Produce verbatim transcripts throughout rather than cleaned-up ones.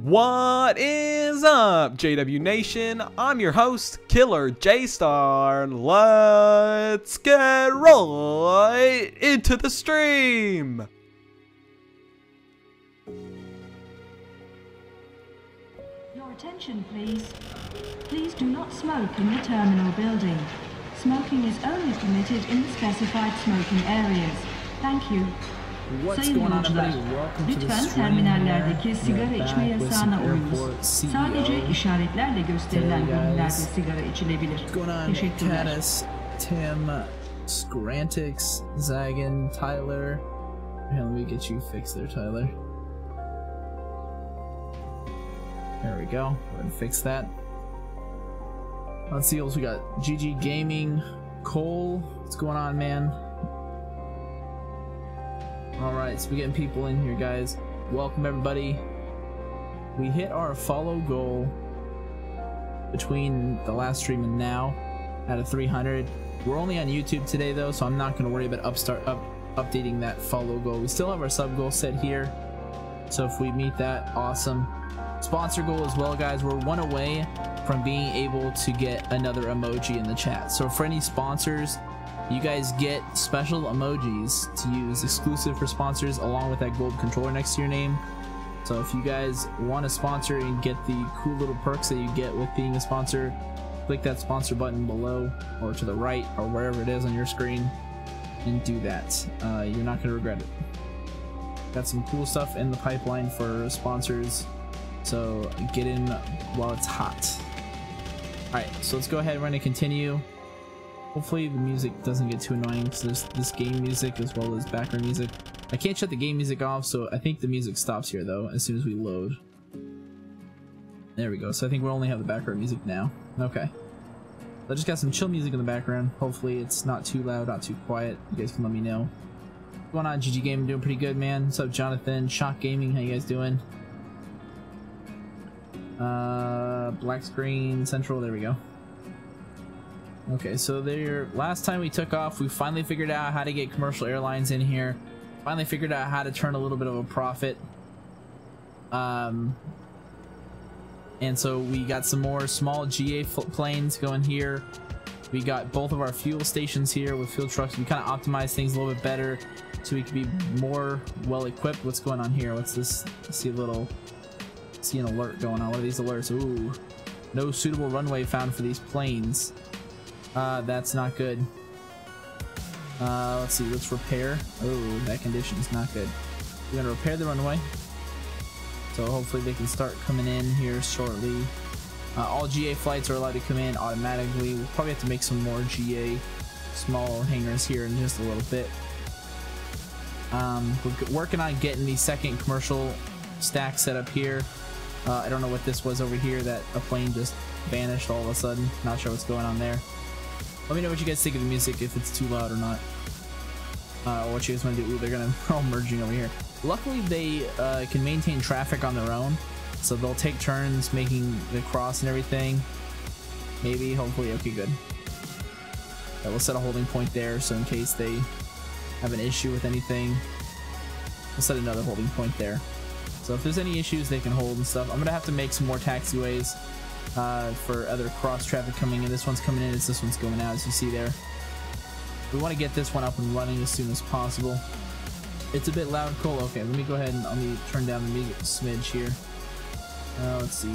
What is up, J W Nation? I'm your host, Killer J-Star. Let's get right into the stream. Your attention, please. Please do not smoke in the terminal building. Smoking is only permitted in the specified smoking areas. Thank you. What's Sayın going on, yolcular, everybody? Welcome to the lütfen stream. terminallerdeki sigara içme yasağına uyunuz. C E O. Sadece işaretlerle gösterilen bölümlerde sigara içilebilir. What's going on, Teşekkürler. Caddis, Tim, Scrantix, Zagan, Tyler? Here, let me get you fixed there, Tyler. There we go. Go ahead and fix that. Let's see what else we got. G G Gaming, Cole. What's going on, man? Alright, so we're getting people in here, guys. Welcome, everybody. We hit our follow goal between the last stream and now out of three hundred. We're only on YouTube today, though, so I'm not going to worry about upstart up updating that follow goal. We still have our sub goal set here, so if we meet that, awesome. Sponsor goal as well, guys. We're one away from being able to get another emoji in the chat. So for any sponsors, you guys get special emojis to use exclusive for sponsors along with that gold controller next to your name. So if you guys want to sponsor and get the cool little perks that you get with being a sponsor, click that sponsor button below or to the right or wherever it is on your screen and do that. Uh, you're not going to regret it. Got some cool stuff in the pipeline for sponsors, so get in while it's hot. Alright, so let's go ahead and we're going to continue. Hopefully the music doesn't get too annoying because there's this game music as well as background music. I can't shut the game music off, so I think the music stops here though as soon as we load. There we go. So I think we only have the background music now. Okay. I just got some chill music in the background. Hopefully it's not too loud, not too quiet. You guys can let me know. What's going on, G G Gaming? Doing pretty good, man. What's up, Jonathan? Shock Gaming, how you guys doing? Uh, black screen central. There we go. Okay, so there. Last time we took off, we finally figured out how to get commercial airlines in here. Finally figured out how to turn a little bit of a profit. Um, and so we got some more small G A planes going here. We got both of our fuel stations here with fuel trucks. We kind of optimized things a little bit better so we can be more well equipped. What's going on here? What's this? I see a little, see an alert going on. What are these alerts? Ooh, no suitable runway found for these planes. Uh, that's not good. Uh, let's see, let's repair. Oh, that condition is not good. We're gonna repair the runway. So hopefully they can start coming in here shortly. Uh, all G A flights are allowed to come in automatically. We'll probably have to make some more G A small hangars here in just a little bit. Um, we're working on getting the second commercial stack set up here. Uh, I don't know what this was over here that a plane just vanished all of a sudden. Not sure what's going on there. Let me know what you guys think of the music, if it's too loud or not. Uh, or what you guys want to do. Ooh, they're gonna they're all merging over here. Luckily, they uh, can maintain traffic on their own, so they'll take turns making the cross and everything. Maybe, hopefully, okay, good. Yeah, we'll set a holding point there, so in case they have an issue with anything, we'll set another holding point there. So if there's any issues, they can hold and stuff. I'm gonna have to make some more taxiways. Uh, for other cross traffic coming in. This one's coming in as this one's going out, as you see there. We want to get this one up and running as soon as possible. It's a bit loud, Cole. Okay, let me go ahead and let me turn down the music a smidge here. Uh, let's see.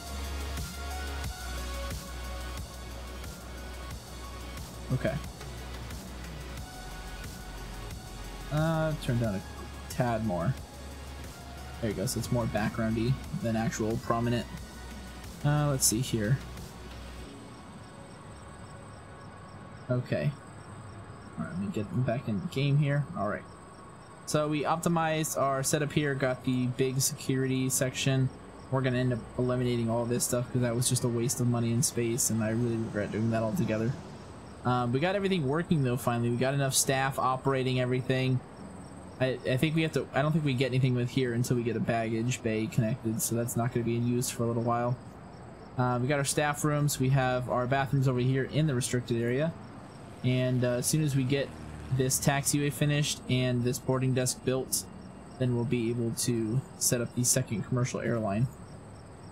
Okay. Uh, turn down a tad more. There you go. So it's more backgroundy than actual prominent. Uh, let's see here. Okay. Alright, let me get them back in the game here. Alright. So we optimized our setup here, got the big security section. We're going to end up eliminating all this stuff because that was just a waste of money and space, and I really regret doing that altogether. Um, we got everything working though, finally. We got enough staff operating everything. I, I think we have to, I don't think we get anything with here until we get a baggage bay connected, so that's not going to be in use for a little while. Uh, we got our staff rooms. We have our bathrooms over here in the restricted area. And uh, as soon as we get this taxiway finished and this boarding desk built, then we'll be able to set up the second commercial airline.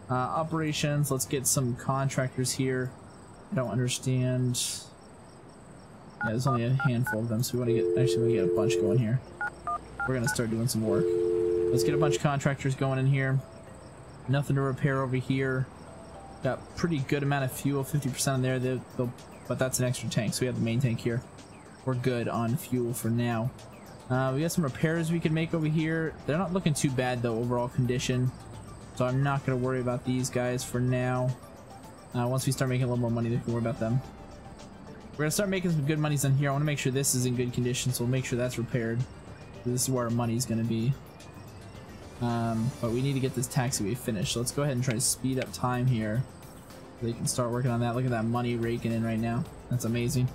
Uh, operations, let's get some contractors here. I don't understand. Yeah, there's only a handful of them, so we want to get, actually we get a bunch going here. We're gonna start doing some work. Let's get a bunch of contractors going in here. Nothing to repair over here. Got pretty good amount of fuel, fifty percent in there, they'll, they'll, but that's an extra tank, so we have the main tank here. We're good on fuel for now. Uh, we got some repairs we can make over here. They're not looking too bad though, overall condition. So I'm not gonna worry about these guys for now. Uh, once we start making a little more money, we can worry about them. We're gonna start making some good monies on here. I want to make sure this is in good condition, so we'll make sure that's repaired. This is where our money's gonna be. Um, but we need to get this taxiway finished. So let's go ahead and try to speed up time here. So they can start working on that. Look at that money raking in right now. That's amazing.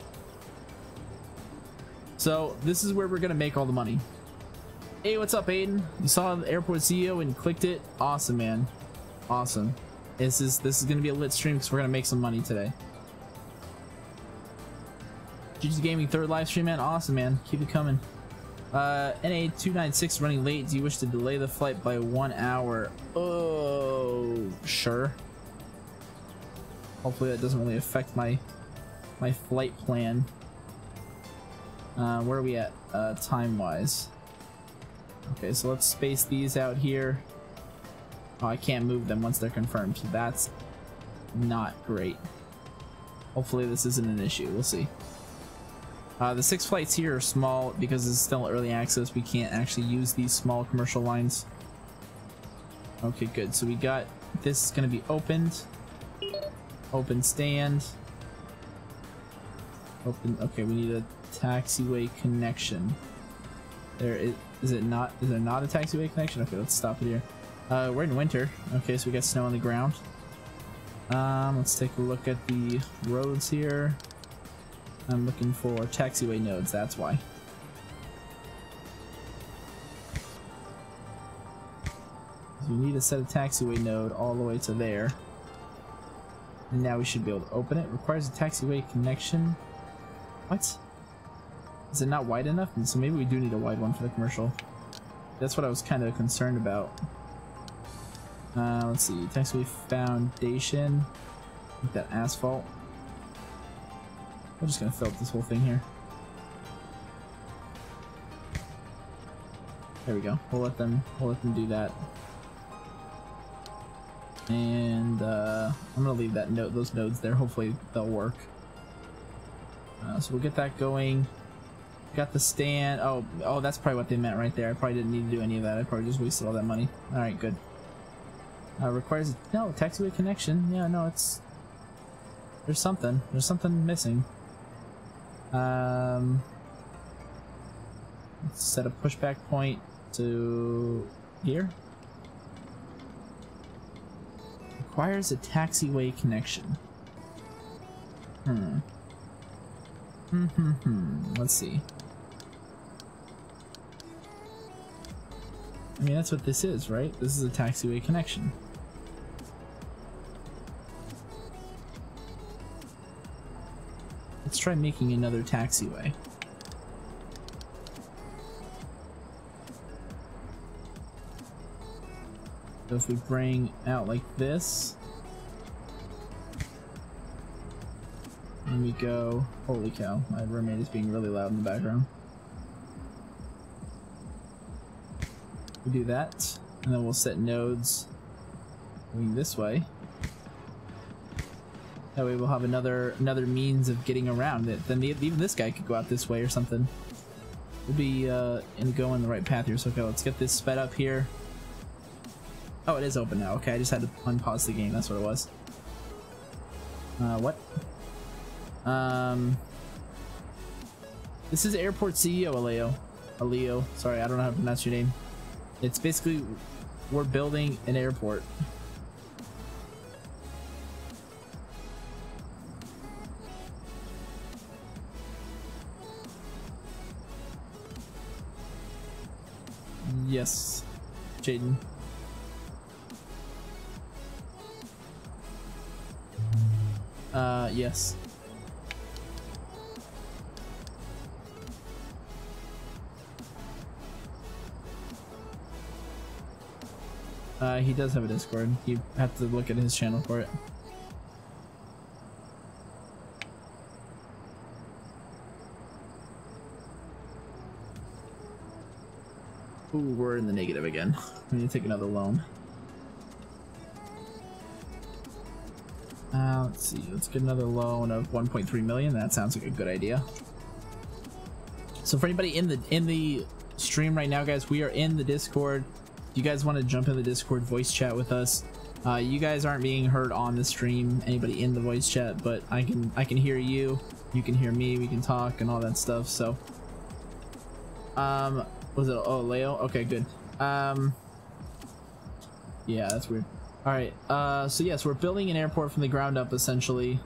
So this is where we're gonna make all the money. Hey, what's up, Aiden? You saw the airport C E O and clicked it. Awesome, man. Awesome. This is this is gonna be a lit stream because we're gonna make some money today. G G Gaming third live stream, man. Awesome, man. Keep it coming. Uh, N A two ninety-six running late. Do you wish to delay the flight by one hour? Oh, sure. Hopefully that doesn't really affect my my flight plan. Uh, where are we at uh, time-wise? Okay, so let's space these out here. Oh, I can't move them once they're confirmed, so that's not great. Hopefully this isn't an issue. We'll see. Uh, the six flights here are small because this is still early access. We can't actually use these small commercial lines. Okay, good. So we got this is going to be opened. Open stand. Open. Okay, we need a taxiway connection. There is. Is it not? Is there not a taxiway connection? Okay, let's stop it here. Uh, we're in winter. Okay, so we got snow on the ground. Um, let's take a look at the roads here. I'm looking for taxiway nodes. That's why. So we need to set a taxiway node all the way to there. And now we should be able to open it. Requires a taxiway connection. What? Is it not wide enough? And so maybe we do need a wide one for the commercial. That's what I was kind of concerned about. Uh, let's see. Taxiway foundation. Like that asphalt. I'm just gonna fill up this whole thing here. There we go. We'll let them. We'll let them do that. And uh, I'm gonna leave that note. Those nodes there. Hopefully they'll work. Uh, so we'll get that going. Got the stand. Oh, oh, that's probably what they meant right there. I probably didn't need to do any of that. I probably just wasted all that money. All right, good. Uh, requires no taxiway connection. Yeah, no, it's there's something. There's something missing. Um, let's set a pushback point to here. Requires a taxiway connection. Hmm. Hmm. Hmm. Hmm. Let's see. I mean, that's what this is, right? This is a taxiway connection. Let's try making another taxiway. So if we bring out like this, and we go, holy cow, my roommate is being really loud in the background. We do that, and then we'll set nodes going this way. That way we'll have another another means of getting around it. Then the, even this guy could go out this way or something. We'll be uh, in going the right path here. So okay, let's get this sped up here. Oh, it is open now. Okay, I just had to unpause the game. That's what it was. Uh, what? Um, this is Airport C E O, Aleo. Aleo. Sorry, I don't know how to pronounce your name. It's basically, we're building an airport. Yes, Jaden. Uh, yes. Uh, he does have a Discord. You have to look at his channel for it. Ooh, we're in the negative again. We need to take another loan. Uh, let's see. Let's get another loan of one point three million. That sounds like a good idea. So for anybody in the in the stream right now, guys, we are in the Discord. If you guys want to jump in the Discord voice chat with us, uh, you guys aren't being heard on the stream. Anybody in the voice chat, but I can I can hear you. You can hear me. We can talk and all that stuff. So, um. Was it? Oh, Leo? Okay, good. Um, yeah, that's weird. All right. Uh, so yes, we're building an airport from the ground up, essentially.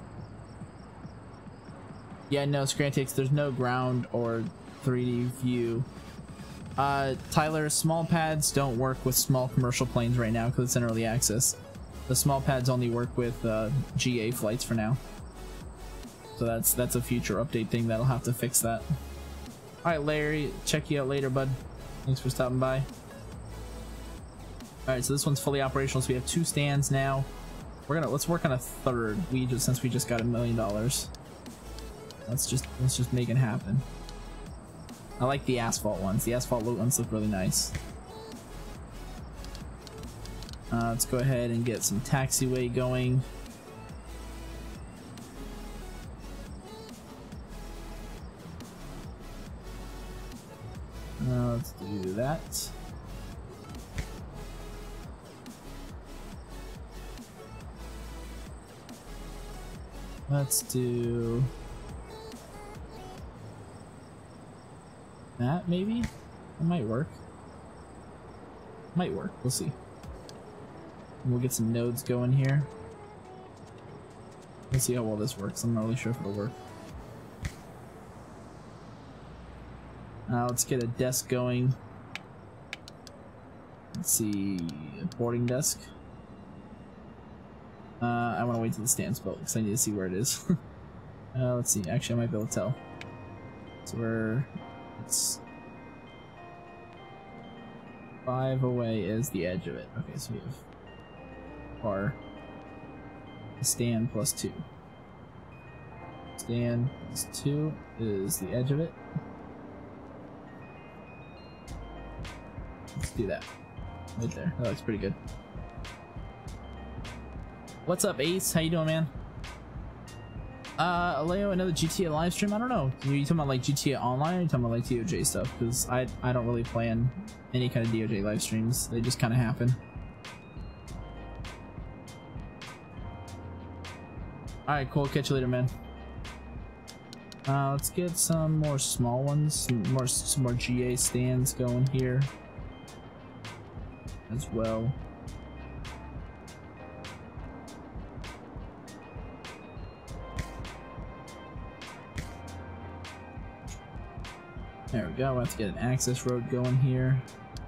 Yeah, no, Scrantix, there's no ground or three D view. Uh, Tyler, small pads don't work with small commercial planes right now because it's in early access. The small pads only work with uh, G A flights for now. So that's that's a future update thing that'll have to fix that. Alright, Larry, check you out later, bud. Thanks for stopping by. Alright, so this one's fully operational, so we have two stands now. We're gonna let's work on a third. We just since we just got a million dollars. Let's just let's just make it happen. I like the asphalt ones. The asphalt ones look really nice. Uh, let's go ahead and get some taxiway going. Uh, let's do that. Let's do that, maybe? It might work. Might work, we'll see. We'll get some nodes going here. Let's see how well this works. I'm not really sure if it'll work. Uh, let's get a desk going. Let's see, a boarding desk. Uh, I want to wait till the stand's built because I need to see where it is. uh, let's see, actually I might be able to tell. So we're, it's five away is the edge of it. Okay, so we have our stand plus two. Stand plus two is the edge of it. Let's do that. Right there. That looks pretty good. What's up, Ace? How you doing, man? Uh, Leo, another G T A live stream? I don't know. Are you talking about like G T A Online or are you talking about like D O J stuff? Because I, I don't really plan any kind of D O J live streams. They just kind of happen. Alright, cool. Catch you later, man. Uh, let's get some more small ones. Some more, some more G A stands going here as well. There we go. We'll have to get an access road going here.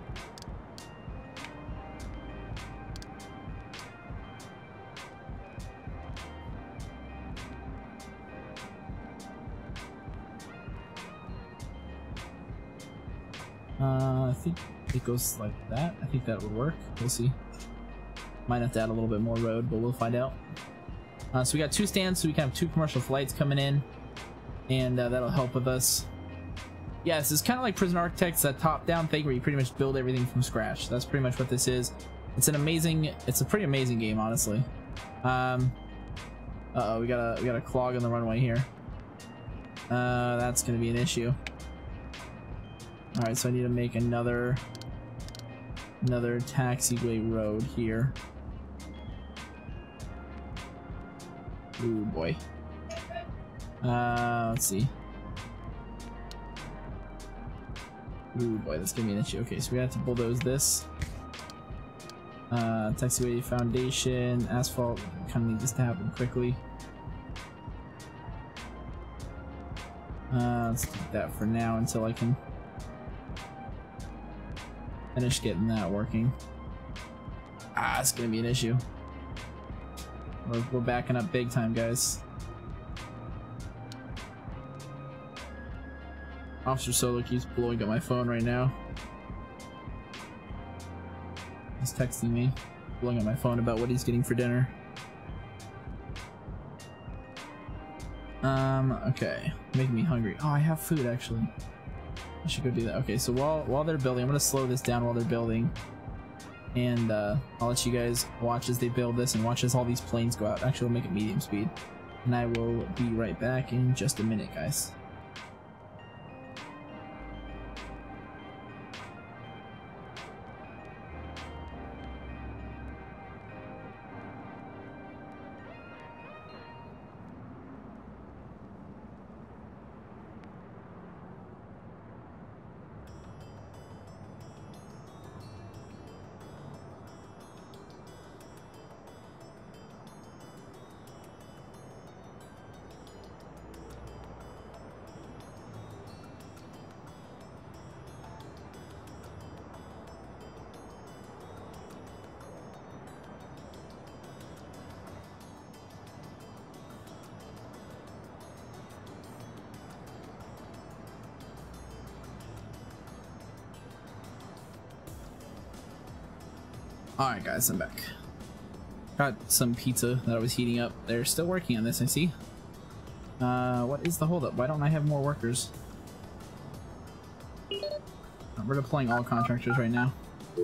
Uh, I think it goes like that. I think that would work. We'll see. Might have to add a little bit more road, but we'll find out. Uh, so we got two stands, so we can have two commercial flights coming in, and uh, that'll help with us. Yeah, this is kind of like Prison Architects, that top-down thing where you pretty much build everything from scratch. That's pretty much what this is. It's an amazing, it's a pretty amazing game, honestly. Um, uh-oh, we got a we got a clog in the runway here. Uh, that's gonna be an issue. All right, so I need to make another another taxiway road here. Ooh boy. Uh, let's see. Ooh boy, that's gonna be an issue. Okay, so we have to bulldoze this. Uh, taxiway foundation, asphalt. Kind of need this to happen quickly. Uh, let's do that for now until I can finish getting that working. Ah, it's gonna be an issue. We're, we're backing up big time, guys. Officer Solo keeps blowing up my phone right now. He's texting me, blowing up my phone about what he's getting for dinner. Um, okay. Making me hungry. Oh, I have food actually. I should go do that. Okay, so while while they're building, I'm gonna slow this down while they're building. And uh, I'll let you guys watch as they build this and watch as all these planes go out. Actually, I'll make it medium speed. And I will be right back in just a minute, guys. Alright guys, I'm back. Got some pizza that I was heating up. They're still working on this, I see. Uh, what is the holdup? Why don't I have more workers? We're deploying all contractors right now.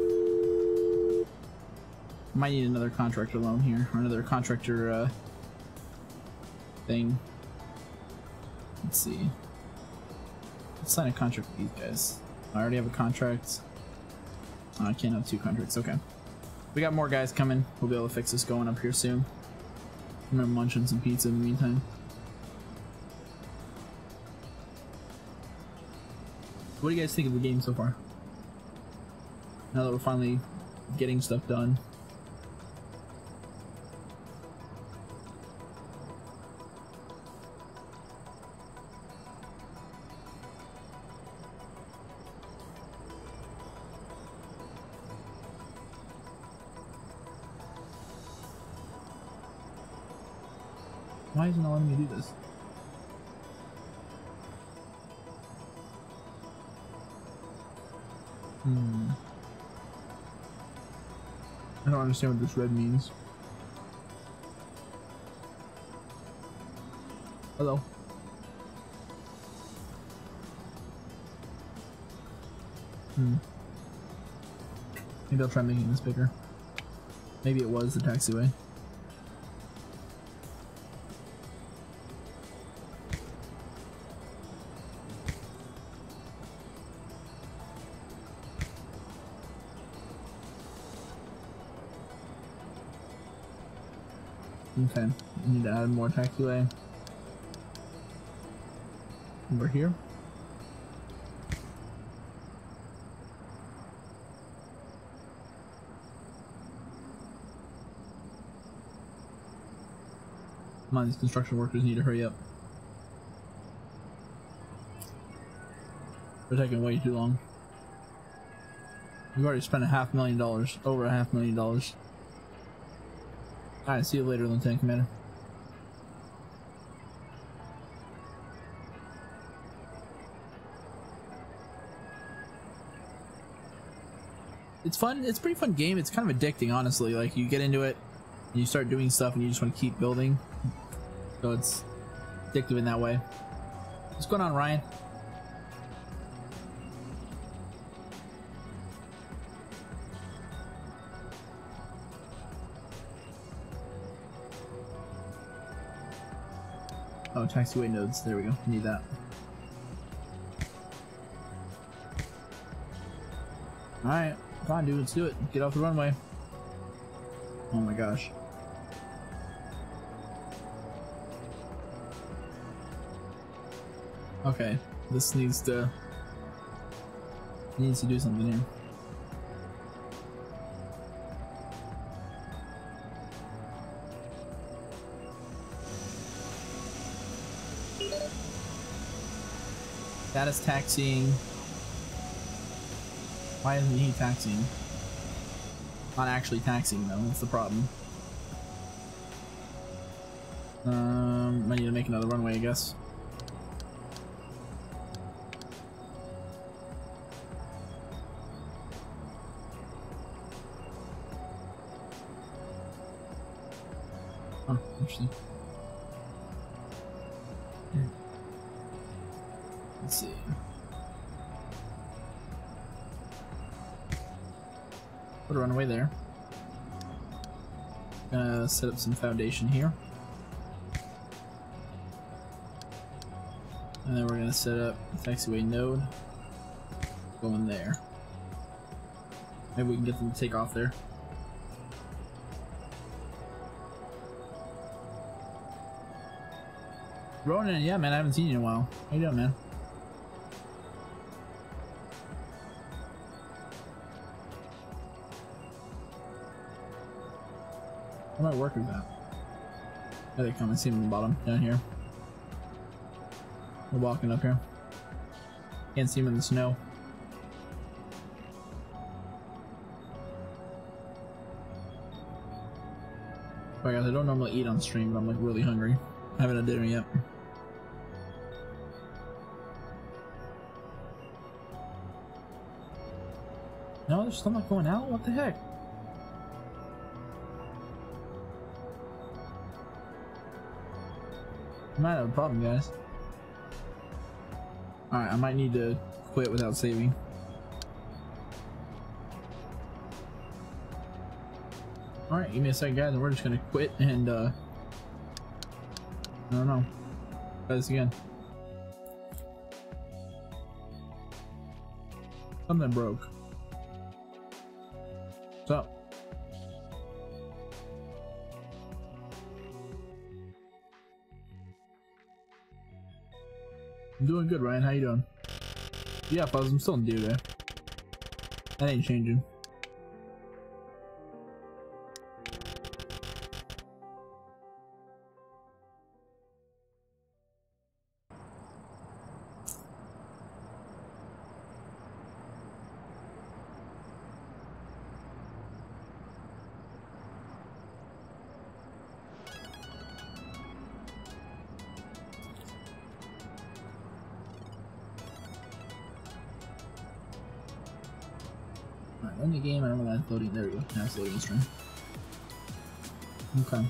Might need another contractor loan here, or another contractor uh, thing. Let's see. Let's sign a contract with these guys. I already have a contract. Oh, I can't have two contracts, okay. We got more guys coming. We'll be able to fix this going up here soon. I'm gonna munch on some pizza in the meantime. What do you guys think of the game so far? Now that we're finally getting stuff done. Why isn't it letting me do this? Hmm. I don't understand what this red means. Hello. Hmm. Maybe I'll try making this bigger. Maybe it was the taxiway. Okay, I need to add more taxiway over here. Come on, these construction workers need to hurry up. They're taking way too long. We've already spent a half million dollars, over a half million dollars. Alright, see you later, Lieutenant Commander. It's fun. It's a pretty fun game. It's kind of addicting, honestly. Like, you get into it, and you start doing stuff, and you just want to keep building. So it's addictive in that way. What's going on, Ryan? Oh, taxiway nodes. There we go. Need that. Alright. Come on, dude. Let's do it. Get off the runway. Oh my gosh. Okay. This needs to... needs to do something here. That is taxiing. Why isn't he taxiing? Not actually taxiing though, that's the problem. Um, I need to make another runway, I guess. Oh, interesting. Let's see. Put a runaway there. Gonna set up some foundation here. And then we're gonna set up a taxiway node going there. Maybe we can get them to take off there. Ronan, yeah man, I haven't seen you in a while. How you doing, man? Where my workers at? There they come. I see them on the bottom, down here. They're walking up here. Can't see them in the snow. Sorry guys, I don't normally eat on stream, but I'm like really hungry. I haven't had dinner yet. No, they're still not going out? What the heck? I might have a problem, guys. Alright, I might need to quit without saving. Alright, give me a second, guys, and we're just gonna quit and, uh... I don't know. Try this again. Something broke. What's up? I'm doing good, Ryan. How you doing? Yeah, Fuzz, I'm still in dude, eh? That ain't changing. In the game, I don't know why it's loading. There we go. Now it's loading the stream. Okay.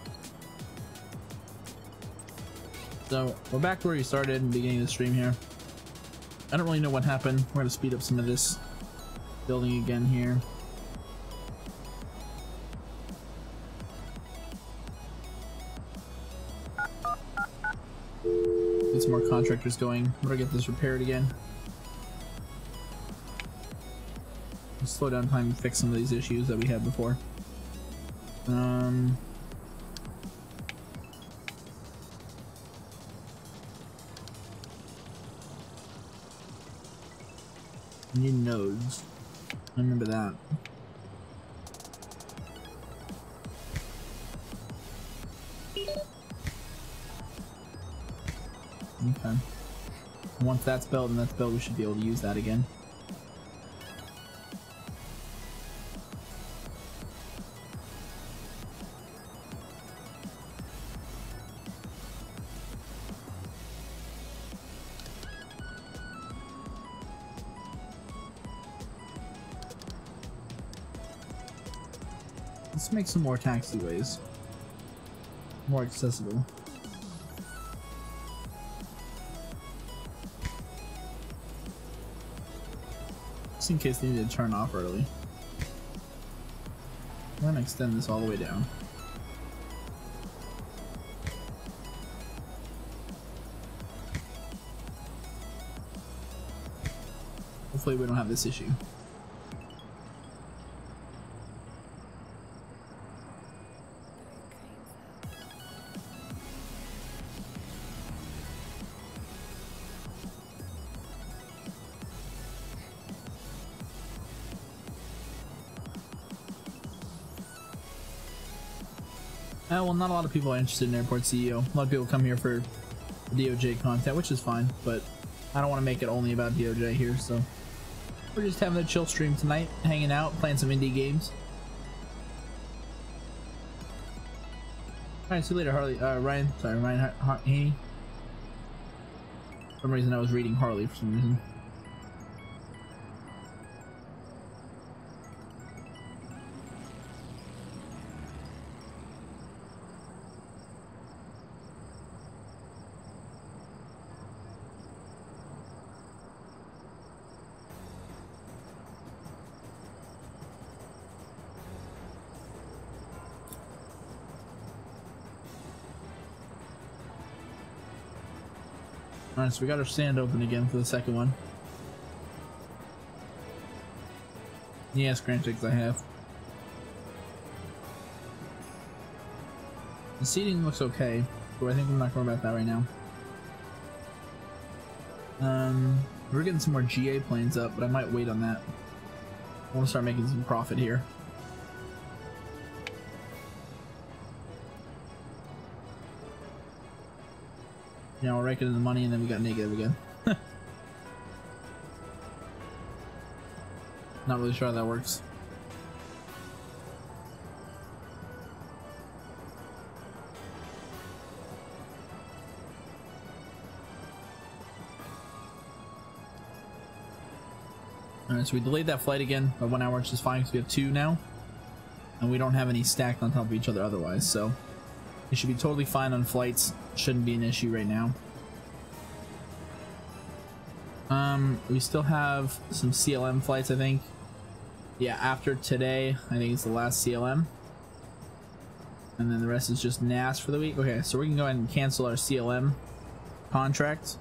So, we're back where we started in the beginning of the stream here. I don't really know what happened. We're going to speed up some of this building again here. Get some more contractors going. We're going to get this repaired again. Slow down time to fix some of these issues that we had before. Um, need nodes. I remember that. Okay. Once that's built and that's built, we should be able to use that again. Let's make some more taxiways. More accessible. Just in case they need to turn off early. I'm gonna extend this all the way down. Hopefully we don't have this issue. Uh, well, not a lot of people are interested in Airport C E O. A lot of people come here for D O J content, which is fine, but I don't want to make it only about D O J here, so we're just having a chill stream tonight, hanging out, playing some indie games. Alright, see you later, Harley. Uh, Ryan. Sorry, Ryan Har Har Haney. For some reason I was reading Harley for some reason. Alright, so we got our stand open again for the second one. Yes, Grantix I have. The seating looks okay, but I think I'm not going about that right now. Um, we're getting some more G A planes up, but I might wait on that. I want to start making some profit here. Yeah, we're raking in the money and then we got negative again. Not really sure how that works. Alright, so we delayed that flight again by one hour, which is fine because we have two now. And we don't have any stacked on top of each other otherwise, so it should be totally fine on flights. Shouldn't be an issue right now. Um, we still have some C L M flights, I think. Yeah, after today, I think it's the last C L M. And then the rest is just N A S for the week. Okay, so we can go ahead and cancel our C L M contract.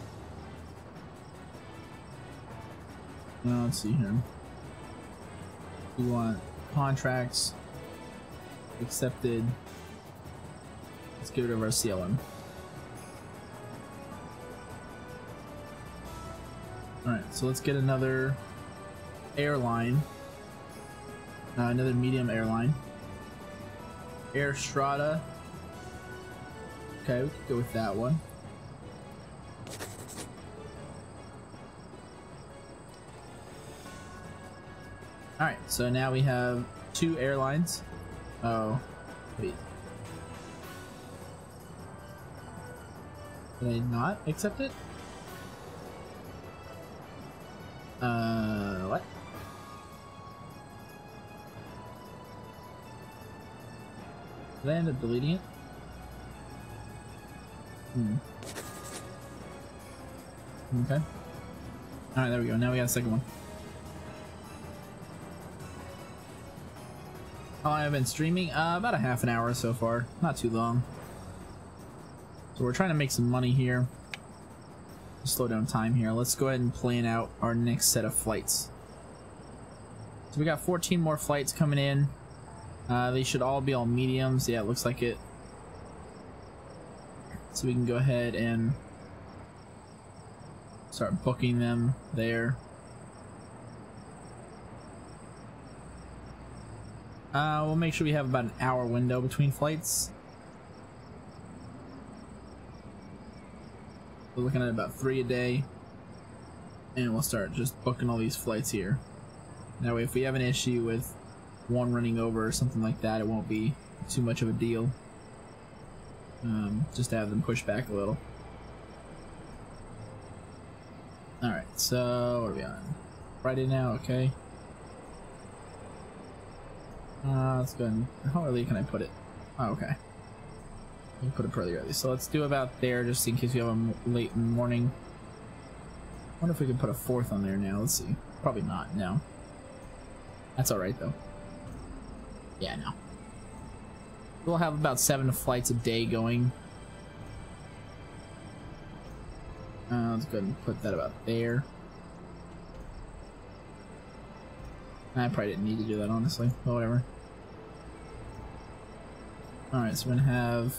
Now, let's see here. We want contracts accepted. Let's get rid of our C L M. Alright, so let's get another airline. Uh, another medium airline. Air Strata. Okay, we could go with that one. Alright, so now we have two airlines. Oh, wait. Did I not accept it? Uh, what? Did I end up deleting it? Hmm. Okay. Alright, there we go. Now we got a second one. Oh, I've been streaming uh, about a half an hour so far. Not too long. So we're trying to make some money here. Slow down time here. Let's go ahead and plan out our next set of flights. So we got fourteen more flights coming in. Uh, they should all be all mediums. Yeah, it looks like it. So we can go ahead and start booking them there. Uh, we'll make sure we have about an hour window between flights. We're looking at about three a day. And we'll start just booking all these flights here. That way if we have an issue with one running over or something like that, it won't be too much of a deal. Um, just to have them push back a little. Alright, so what are we on? Friday now, okay. Uh, let's go ahead and, how early can I put it? Oh, okay. I can put it pretty early. So let's do about there just in case we have them late in the morning. I wonder if we can put a fourth on there now. Let's see. Probably not, no. That's alright though. Yeah, no. We'll have about seven flights a day going. Uh, let's go ahead and put that about there. I probably didn't need to do that, honestly, but whatever. Alright, so we're gonna have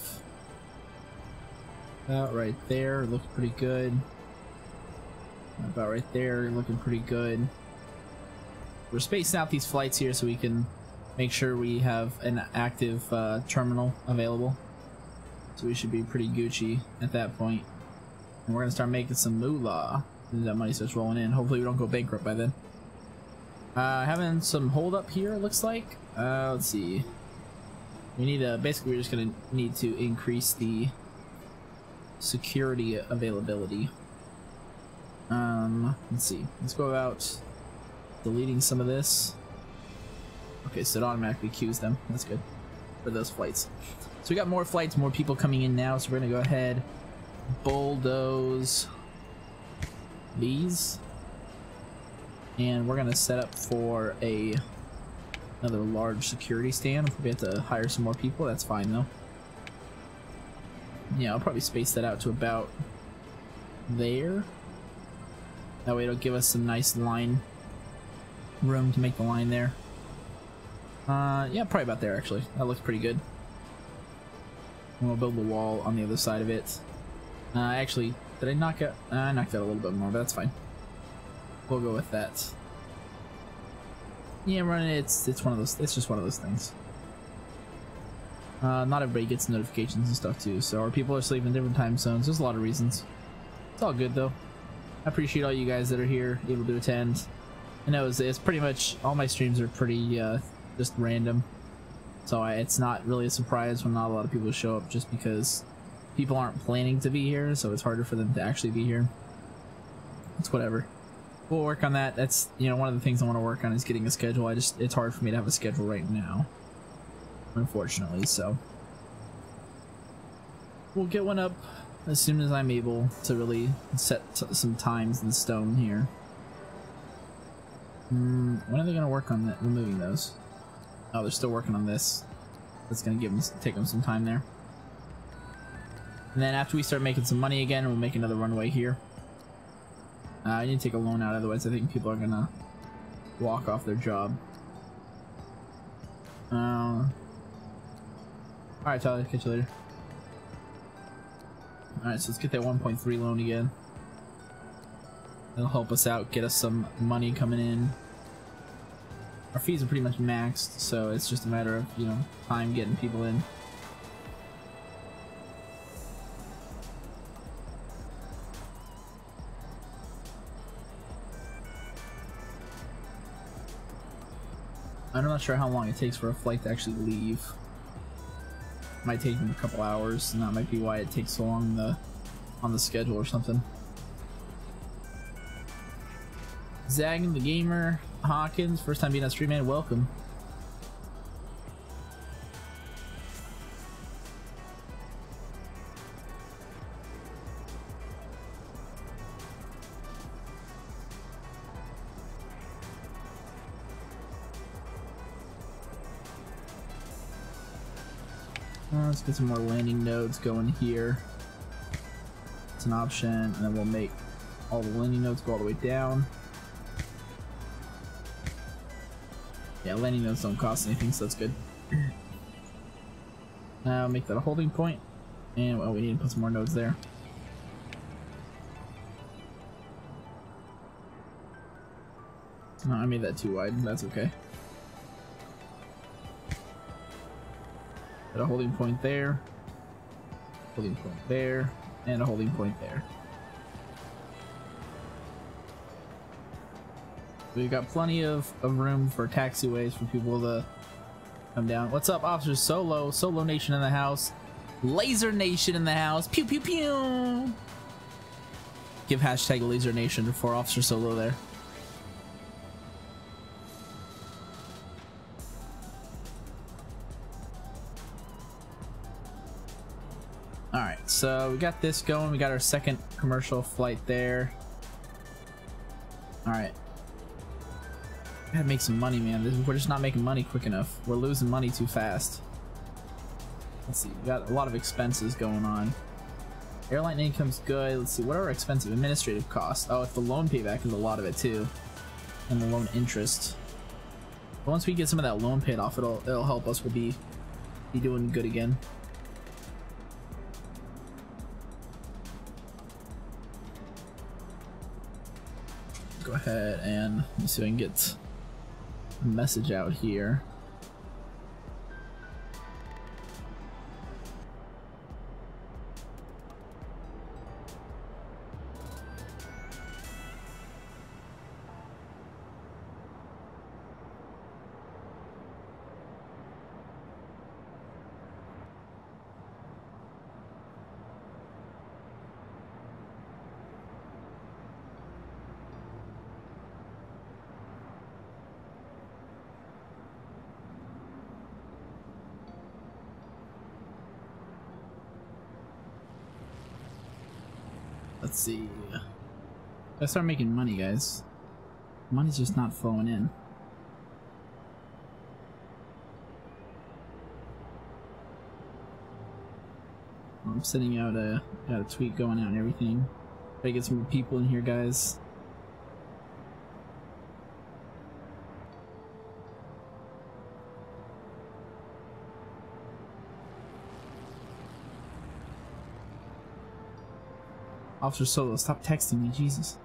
about right there, looking pretty good. About right there, looking pretty good. We're spacing out these flights here so we can make sure we have an active uh, terminal available. So we should be pretty Gucci at that point. And we're gonna start making some moolah as that money starts rolling in. Hopefully we don't go bankrupt by then. Uh, having some hold up here, it looks like. Uh, let's see. We need to, basically we're just gonna need to increase the security availability. Um, let's see. Let's go about deleting some of this. Okay, so it automatically queues them. That's good for those flights. So we got more flights, more people coming in now, so we're gonna go ahead, bulldoze these. And we're gonna set up for a another large security stand. If we have to hire some more people, that's fine though. Yeah, I'll probably space that out to about there. That way it'll give us some nice line room to make the line there. Uh, yeah, probably about there actually. That looks pretty good. And we'll build the wall on the other side of it. Uh, actually, did I knock out? Uh, I knocked out a little bit more, but that's fine. We'll go with that. Yeah, running it's it's one of those. It's just one of those things. Uh, not everybody gets notifications and stuff too, so our people are sleeping in different time zones. There's a lot of reasons. It's all good though. I appreciate all you guys that are here, able to attend. I know it's, it's pretty much all my streams are pretty uh, just random, so I, it's not really a surprise when not a lot of people show up, just because people aren't planning to be here, so it's harder for them to actually be here. It's whatever. We'll work on that. That's, you know, one of the things I want to work on is getting a schedule. I just, it's hard for me to have a schedule right now, unfortunately, so we'll get one up as soon as I'm able to really set some times in stone here. Mm, when are they going to work on that, removing those? Oh, they're still working on this. That's going to give them, take them some time there. And then after we start making some money again, we'll make another runway here. Uh, I need to take a loan out, otherwise I think people are going to walk off their job. Uh, Alright, Tyler, catch you later. Alright, so let's get that one point three loan again. It'll help us out, get us some money coming in. Our fees are pretty much maxed, so it's just a matter of, you know, time getting people in. I'm not sure how long it takes for a flight to actually leave. Might take them a couple hours, and that might be why it takes so long on the, on the schedule or something. Zagging the Gamer, Hawkins, first time being on stream, man, welcome. Uh, let's get some more landing nodes going here. It's an option, and then we'll make all the landing nodes go all the way down. Yeah, landing nodes don't cost anything, so that's good. Now make that a holding point, and well, we need to put some more nodes there. No, I made that too wide. That's okay. Put a holding point there, holding point there, and a holding point there. We've got plenty of, of room for taxiways for people to come down. What's up, Officer Solo? Solo Nation in the house. Laser Nation in the house. Pew pew pew. Give hashtag Laser Nation for Officer Solo there. Alright, so we got this going. We got our second commercial flight there. Alright. Gotta make some money, man. This, we're just not making money quick enough. We're losing money too fast. Let's see. We got a lot of expenses going on. Airline income's good. Let's see. What are our expensive administrative costs? Oh, it's the loan payback is a lot of it too, and the loan interest. But once we get some of that loan paid off, it'll it'll help us. We'll be be doing good again. Go ahead and let me see if I can get a message out here. Let's see. Gotta start making money, guys. Money's just not flowing in. I'm sending out a got a tweet going out and everything. Try to get some people in here, guys. Officer Solo, stop texting me, Jesus.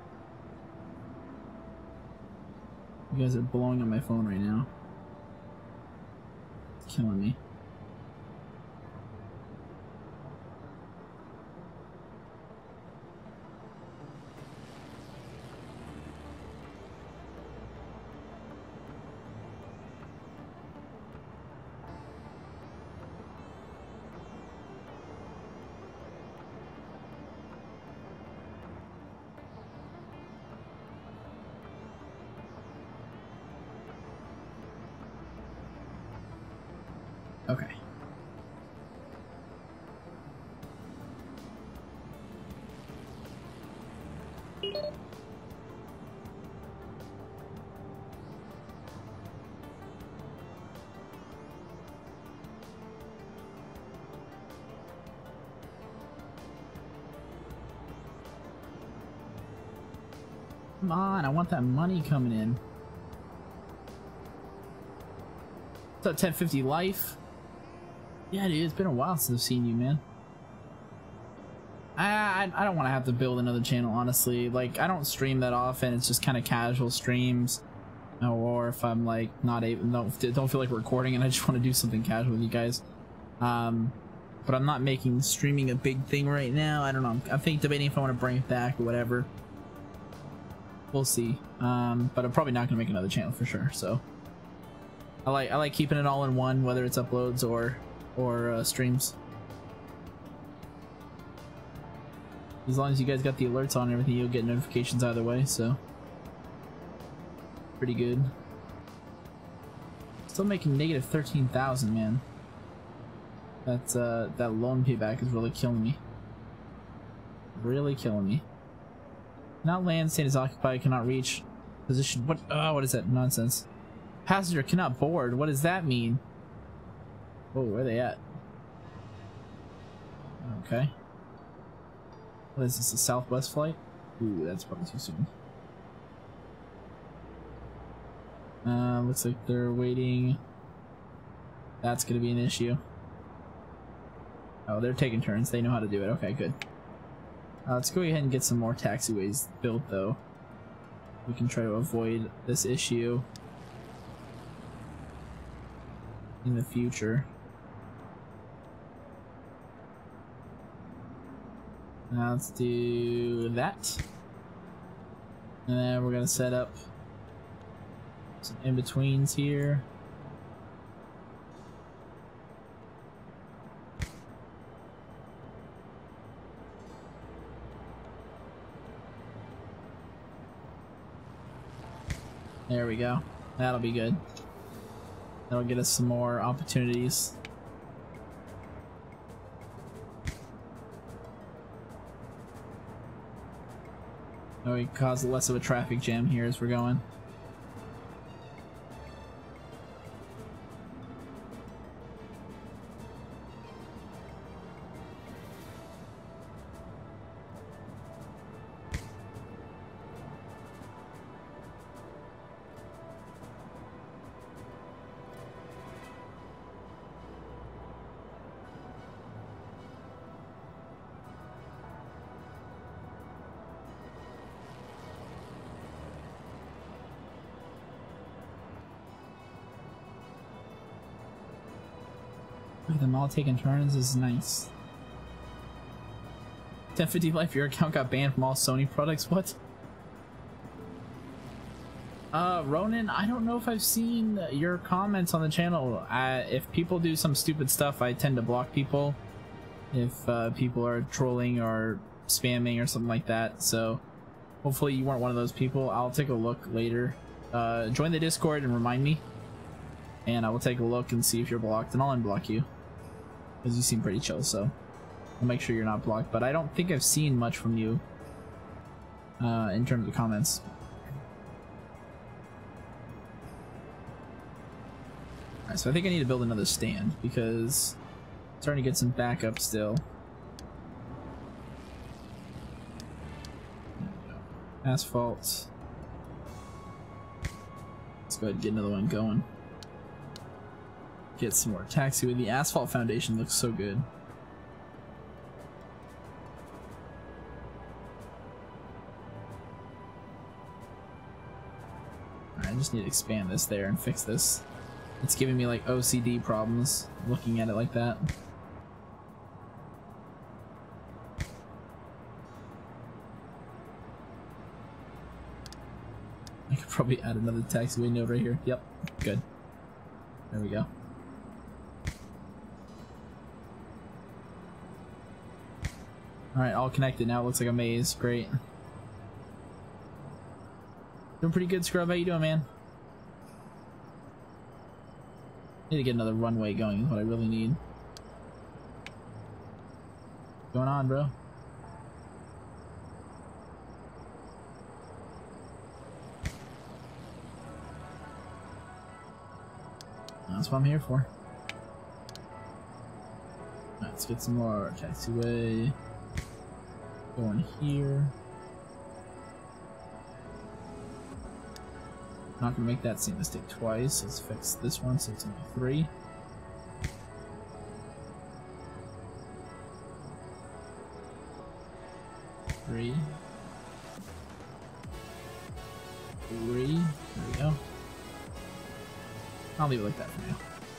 You guys are blowing up my phone right now. It's killing me. Okay. Come on, I want that money coming in. What's up, ten fifty life? Yeah, dude, it's been a while since I've seen you, man. I I, I don't want to have to build another channel, honestly. Like, I don't stream that often. It's just kind of casual streams, or if I'm like not able, don't don't feel like recording, and I just want to do something casual with you guys. Um, but I'm not making streaming a big thing right now. I don't know. I think debating if I want to bring it back or whatever. We'll see. Um, but I'm probably not gonna make another channel for sure. So I like I like keeping it all in one, whether it's uploads or or uh, streams. As long as you guys got the alerts on and everything, you'll get notifications either way, so pretty good. Still making negative thirteen thousand, man. That's uh that loan payback is really killing me. Really killing me. Not land, state is occupied, cannot reach position. What? Oh, what is that nonsense? Passenger cannot board. What does that mean? Oh, where are they at? Okay. What is this, a Southwest flight? Ooh, that's probably too soon. Uh, looks like they're waiting. That's gonna be an issue. Oh, they're taking turns. They know how to do it. Okay, good. Uh, let's go ahead and get some more taxiways built, though. We can try to avoid this issue in the future. Now let's do that. And then we're gonna set up some in-betweens here. There we go. That'll be good. That'll get us some more opportunities. Oh, we cause less of a traffic jam here as we're going. Look at them all taking turns. This is nice. ten fifty life, your account got banned from all Sony products. What? Uh, Ronan, I don't know if I've seen your comments on the channel. Uh, if people do some stupid stuff, I tend to block people. If uh, people are trolling or spamming or something like that. So hopefully you weren't one of those people. I'll take a look later. Uh, join the Discord and remind me. And I will take a look and see if you're blocked, and I'll unblock you. Because you seem pretty chill, so I'll make sure you're not blocked. But I don't think I've seen much from you uh, in terms of comments. Alright, so I think I need to build another stand because I'm starting to get some backup still. Asphalt. Let's go ahead and get another one going. Get some more taxiway. The asphalt foundation looks so good. Alright, I just need to expand this there and fix this. It's giving me like O C D problems looking at it like that. I could probably add another taxiway node right here. Yep, good. There we go. Alright, all connected now. It looks like a maze. Great. Doing pretty good, Scrub. How you doing, man? Need to get another runway going is what I really need. What's going on, bro? That's what I'm here for. Let's get some more taxiway going here. Not gonna make that same mistake twice. Let's fix this one so it's only three. Three. Three. There we go. I'll leave it like that for now.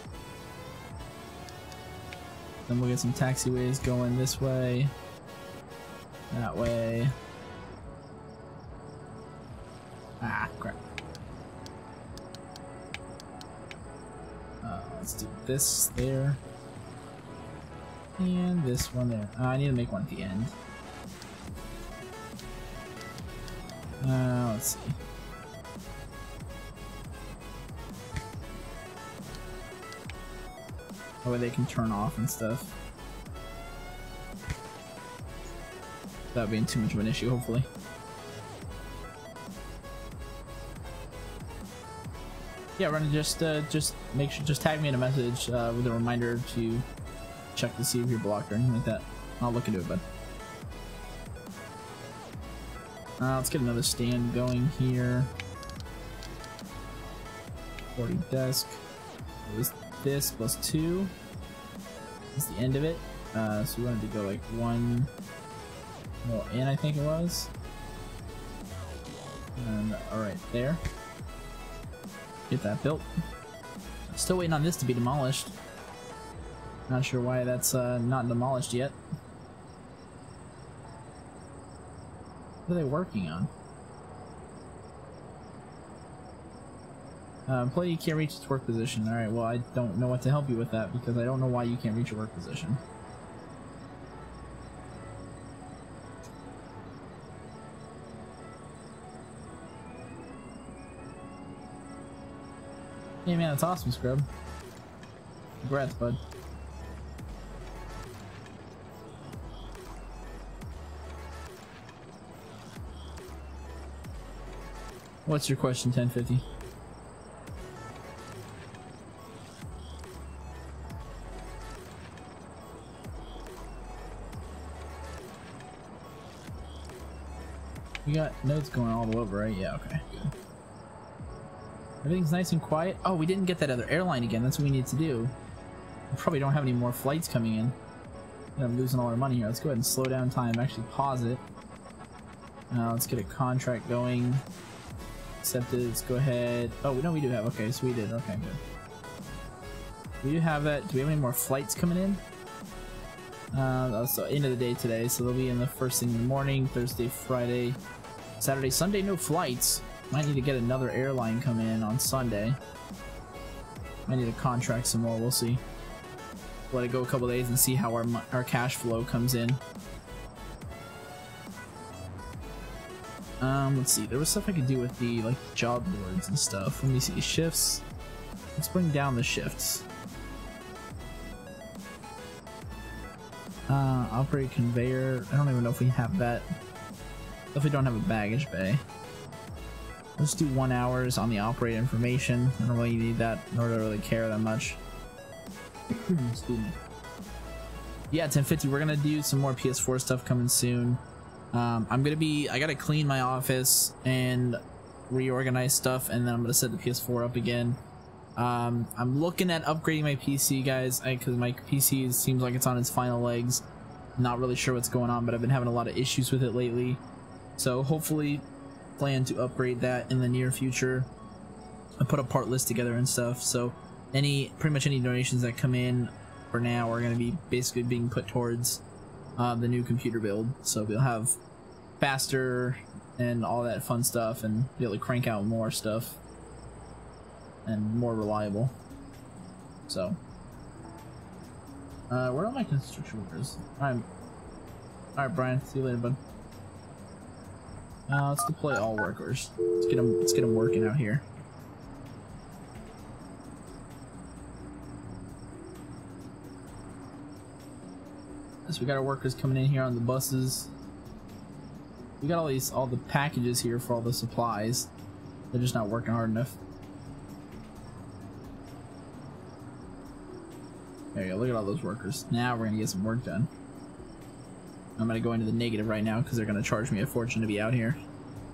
Then we'll get some taxiways going this way. That way. Ah, crap. Uh, let's do this there. And this one there. Uh, I need to make one at the end. Uh, let's see. That way they can turn off and stuff. Without being too much of an issue, hopefully. Yeah, run. Just, uh, just make sure, just tag me in a message uh, with a reminder to check to see if you're blocked or anything like that. I'll look into it, bud. Uh, let's get another stand going here. forty desk. It was this plus two. That's the end of it. Uh, so we wanted to go like one more in, I think it was. And alright, there. Get that built. Still waiting on this to be demolished. Not sure why that's uh, not demolished yet. What are they working on? Uh, employee can't reach its work position. Alright, well I don't know what to help you with that because I don't know why you can't reach your work position. Hey man, that's awesome, Scrub. Congrats, bud. What's your question, ten fifty? We got notes going all the way over, right? Yeah, okay, good. Everything's nice and quiet. Oh, we didn't get that other airline again. That's what we need to do. We probably don't have any more flights coming in. I'm losing all our money here. Let's go ahead and slow down time. Actually pause it. Uh, let's get a contract going. Accepted. Let's go ahead. Oh, no, we do have. Okay, so we did. Okay, good. We do have that. Do we have any more flights coming in? Uh, so end of the day today, so they'll be in the first thing in the morning. Thursday, Friday, Saturday, Sunday, no flights. Might need to get another airline come in on Sunday. Might need to contract some more. We'll see. Let it go a couple days and see how our our cash flow comes in. Um, let's see. There was stuff I could do with the like job boards and stuff. Let me see shifts. Let's bring down the shifts. Uh, operate conveyor. I don't even know if we have that. If we don't have a baggage bay. Let's do one hours on the operate information. I don't really need that, nor do I really care that much. Excuse me. Yeah, ten fifty. We're gonna do some more P S four stuff coming soon. Um, I'm gonna be, I gotta clean my office and reorganize stuff, and then I'm gonna set the P S four up again. Um, I'm looking at upgrading my P C, guys, because my P C seems like it's on its final legs. Not really sure what's going on, but I've been having a lot of issues with it lately. So hopefully plan to upgrade that in the near future. I put a part list together and stuff, so any pretty much any donations that come in for now are going to be basically being put towards uh, the new computer build. So we'll have faster and all that fun stuff, and be able to crank out more stuff and more reliable. So uh, where are my construction workers? Alright, alright, Brian, see you later, bud. Uh, let's deploy all workers. Let's get them. Let's get them working out here. So we got our workers coming in here on the buses. We got all these, all the packages here for all the supplies. They're just not working hard enough. There you go. Look at all those workers. Now we're gonna get some work done. I'm gonna go into the negative right now because they're gonna charge me a fortune to be out here.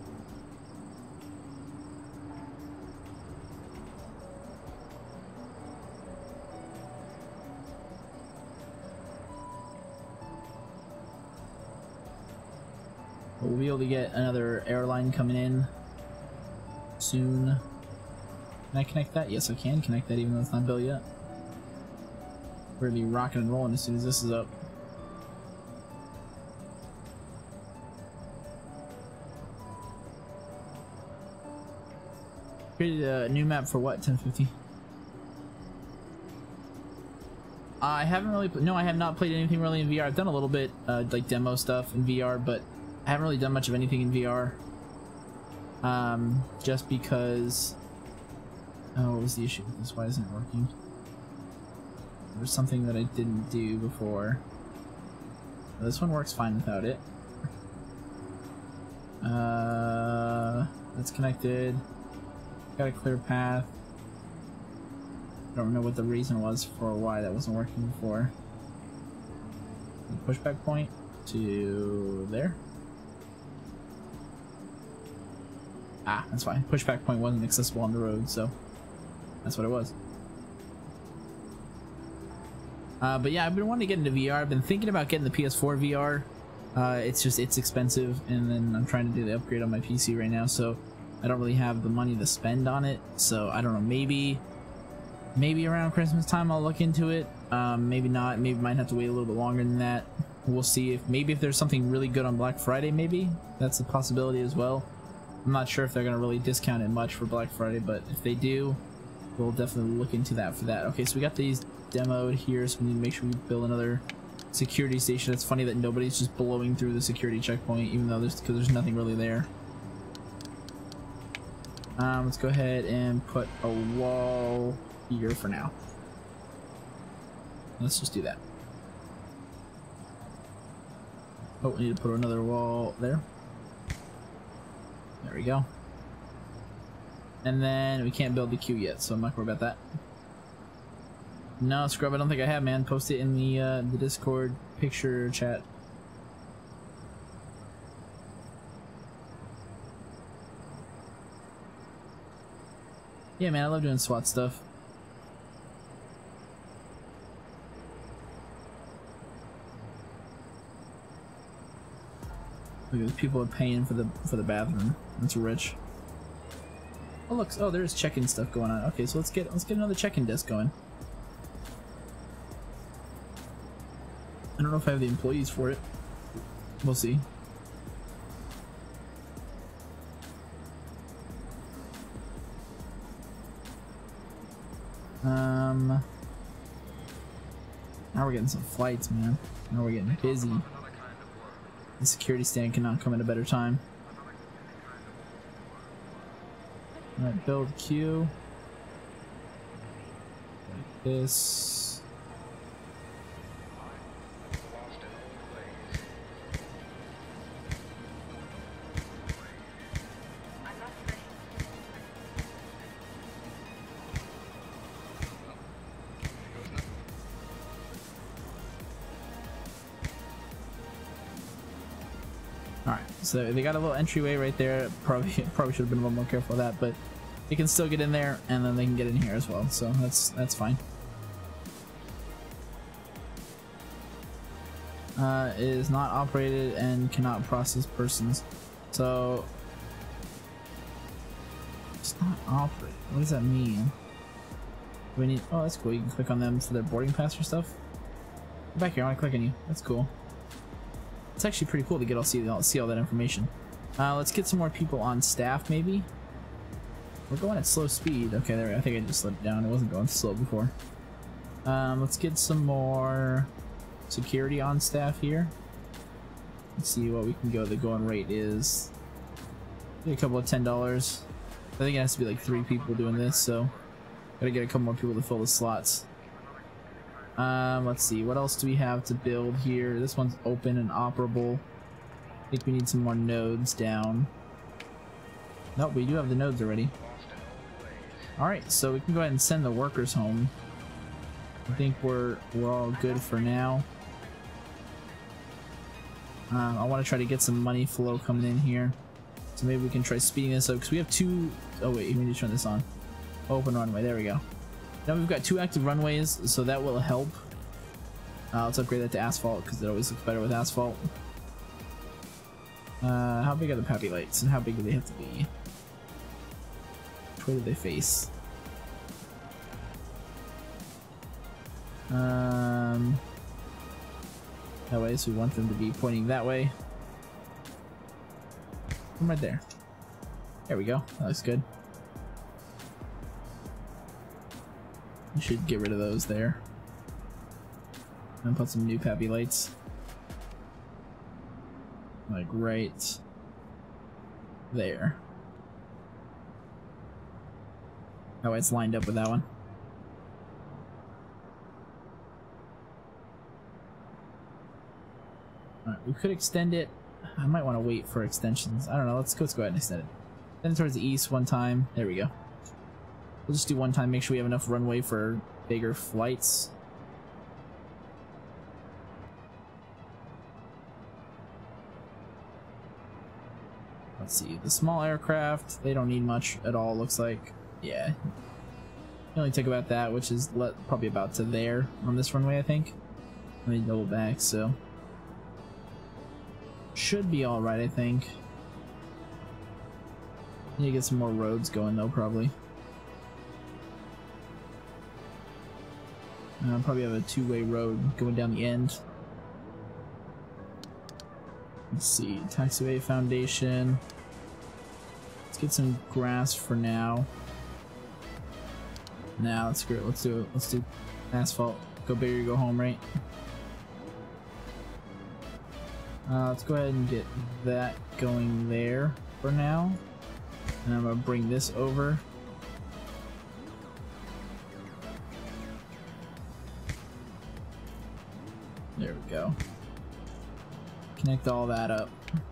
We'll be able to get another airline coming in soon. Can I connect that? Yes, I can connect that even though it's not built yet. We're gonna be rocking and rolling as soon as this is up. Created a new map for what? ten fifty? I haven't really, no, I have not played anything really in V R. I've done a little bit, uh, like demo stuff in V R, but I haven't really done much of anything in V R. Um, just because... Oh, what was the issue with this? Why isn't it working? There was something that I didn't do before. This one works fine without it. Uh, that's connected. Got a clear path. Don't know what the reason was for why that wasn't working before. Pushback point to there. Ah, that's fine. Pushback point wasn't accessible on the road, so that's what it was. Uh, but yeah, I've been wanting to get into V R. I've been thinking about getting the P S four V R. Uh, it's just, it's expensive, and then I'm trying to do the upgrade on my P C right now, so I don't really have the money to spend on it. So I don't know, maybe, maybe around Christmas time I'll look into it. Um, maybe not. Maybe might have to wait a little bit longer than that. We'll see. If maybe if there's something really good on Black Friday, maybe that's a possibility as well. I'm not sure if they're gonna really discount it much for Black Friday, but if they do, we'll definitely look into that for that. Okay, so we got these demoed here, so we need to make sure we build another security station. It's funny that nobody's just blowing through the security checkpoint, even though there's, because there's nothing really there. Um, let's go ahead and put a wall here for now. Let's just do that. Oh, we need to put another wall there. There we go. And then we can't build the queue yet, so I'm not worried about that. No, Scrub, I don't think I have, man. Post it in the uh, the Discord picture chat. Yeah, man, I love doing SWAT stuff. Look at these people are paying for the for the bathroom. That's rich. Oh look! Oh, there's check-in stuff going on. Okay, so let's get let's get another check-in desk going. I don't know if I have the employees for it. We'll see. Um, now we're getting some flights, man. Now we're getting busy. The security stand cannot come at a better time. Alright, build queue. Like this. Alright, so they got a little entryway right there. Probably probably should have been a little more careful of that, but they can still get in there, and then they can get in here as well, so that's that's fine. Uh, it is not operated and cannot process persons. So it's not operated. What does that mean? Do we need? Oh, that's cool. You can click on them for their boarding pass or stuff. Go back here. I want to click on you. That's cool. It's actually pretty cool to get all see all see all that information. Uh, let's get some more people on staff, maybe. We're going at slow speed. Okay, there. I think I just slowed it down. It wasn't going slow before. Um, let's get some more security on staff here. Let's see what we can go. The going rate is a couple of ten dollars. I think it has to be like three people doing this, so gotta get a couple more people to fill the slots. Um, let's see, what else do we have to build here? This one's open and operable. I think we need some more nodes down. Nope, we do have the nodes already. Alright, so we can go ahead and send the workers home. I think we're we're all good for now. Um, I want to try to get some money flow coming in here. So maybe we can try speeding this up, because we have two... Oh wait, we need to turn this on. Open runway, there we go. Now we've got two active runways, so that will help. Uh, let's upgrade that to asphalt, because it always looks better with asphalt. Uh, how big are the pappy lights, and how big do they have to be? Which way do they face? Um, that way, so we want them to be pointing that way. I'm right there. There we go. That looks good. We should get rid of those there. And put some new pappy lights. Like right there. That way it's lined up with that one. Alright, we could extend it. I might want to wait for extensions. I don't know. Let's, let's go ahead and extend it. Then towards the east one time. There we go. We'll just do one time, make sure we have enough runway for bigger flights. Let's see, the small aircraft, they don't need much at all, looks like. Yeah. It only took about that, which is let, probably about to there on this runway, I think. Let me double back, so. Should be alright, I think. Need to get some more roads going, though, probably. Uh, probably have a two-way road going down the end. Let's see, taxiway foundation. Let's get some grass for now. Now let's screw it. Let's do it. Let's do asphalt. Go big or go home, right? Uh, let's go ahead and get that going there for now. And I'm gonna bring this over. There we go. Connect all that up.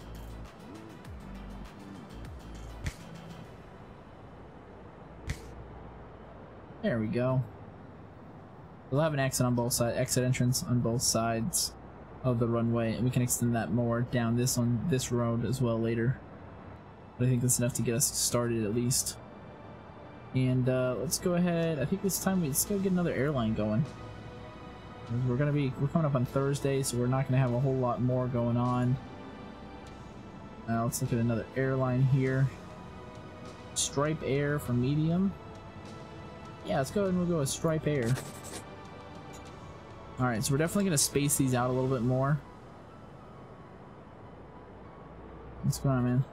There we go. We'll have an exit on both sides, exit entrance on both sides of the runway, and we can extend that more down this on this road as well later. But I think that's enough to get us started at least. And uh, let's go ahead. I think this time we let's go get another airline going. We're gonna be we're coming up on Thursday, so we're not gonna have a whole lot more going on. Now let's look at another airline here. Stripe Air for medium. Yeah, let's go ahead and we'll go with Stripe Air. Alright, so we're definitely gonna space these out a little bit more. What's going on, man?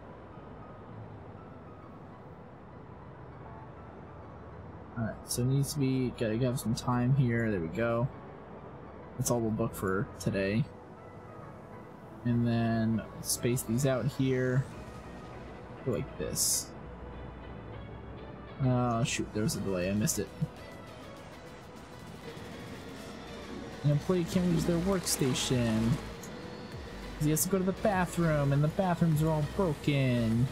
Alright, so it needs to be gotta have some time here. There we go. That's all we'll book for today. And then space these out here. Go like this. Oh shoot, there was a delay, I missed it. An employee can't use their workstation. He has to go to the bathroom, and the bathrooms are all broken.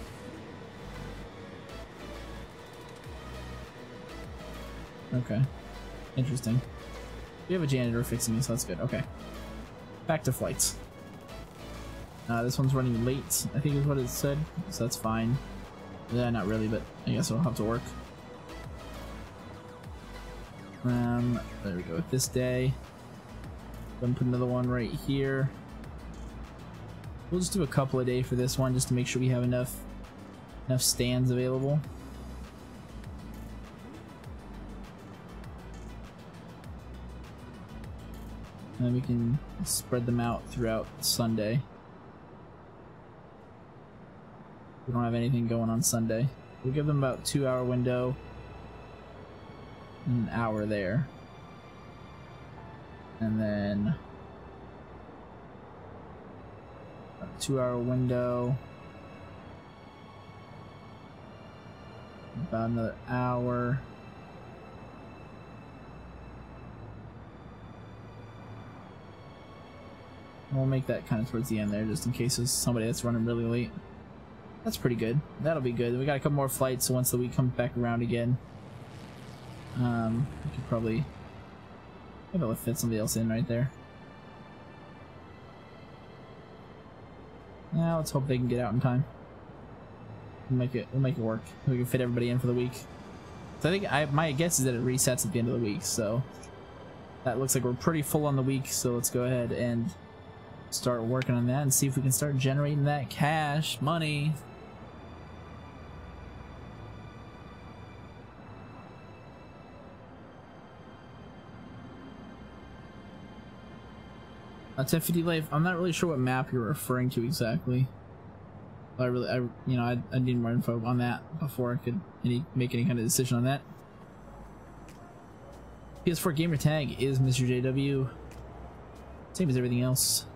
Okay. Interesting. We have a janitor fixing me, so that's good. Okay. Back to flights. Uh, this one's running late, I think is what it said, so that's fine. Yeah, not really, but I guess it'll have to work. Um, there we go with this day. Then put another one right here. We'll just do a couple a day for this one, just to make sure we have enough enough stands available. And then we can spread them out throughout Sunday. We don't have anything going on Sunday. We'll give them about two hour window. An hour there. And then a two hour window. About another hour. And we'll make that kind of towards the end there, just in case there's somebody that's running really late. That's pretty good. That'll be good. We got a couple more flights, so once the week comes back around again, um, we could probably be able to fit somebody else in right there. Now let's hope they can get out in time. We'll make it. We'll make it work. We can fit everybody in for the week. So I think I, my guess is that it resets at the end of the week. So that looks like we're pretty full on the week. So let's go ahead and start working on that and see if we can start generating that cash money. A ten fifty life. I'm not really sure what map you're referring to exactly. I really, I, you know, I, I need more info on that before I could any, make any kind of decision on that. P S four gamer tag is Mister J W. Same as everything else.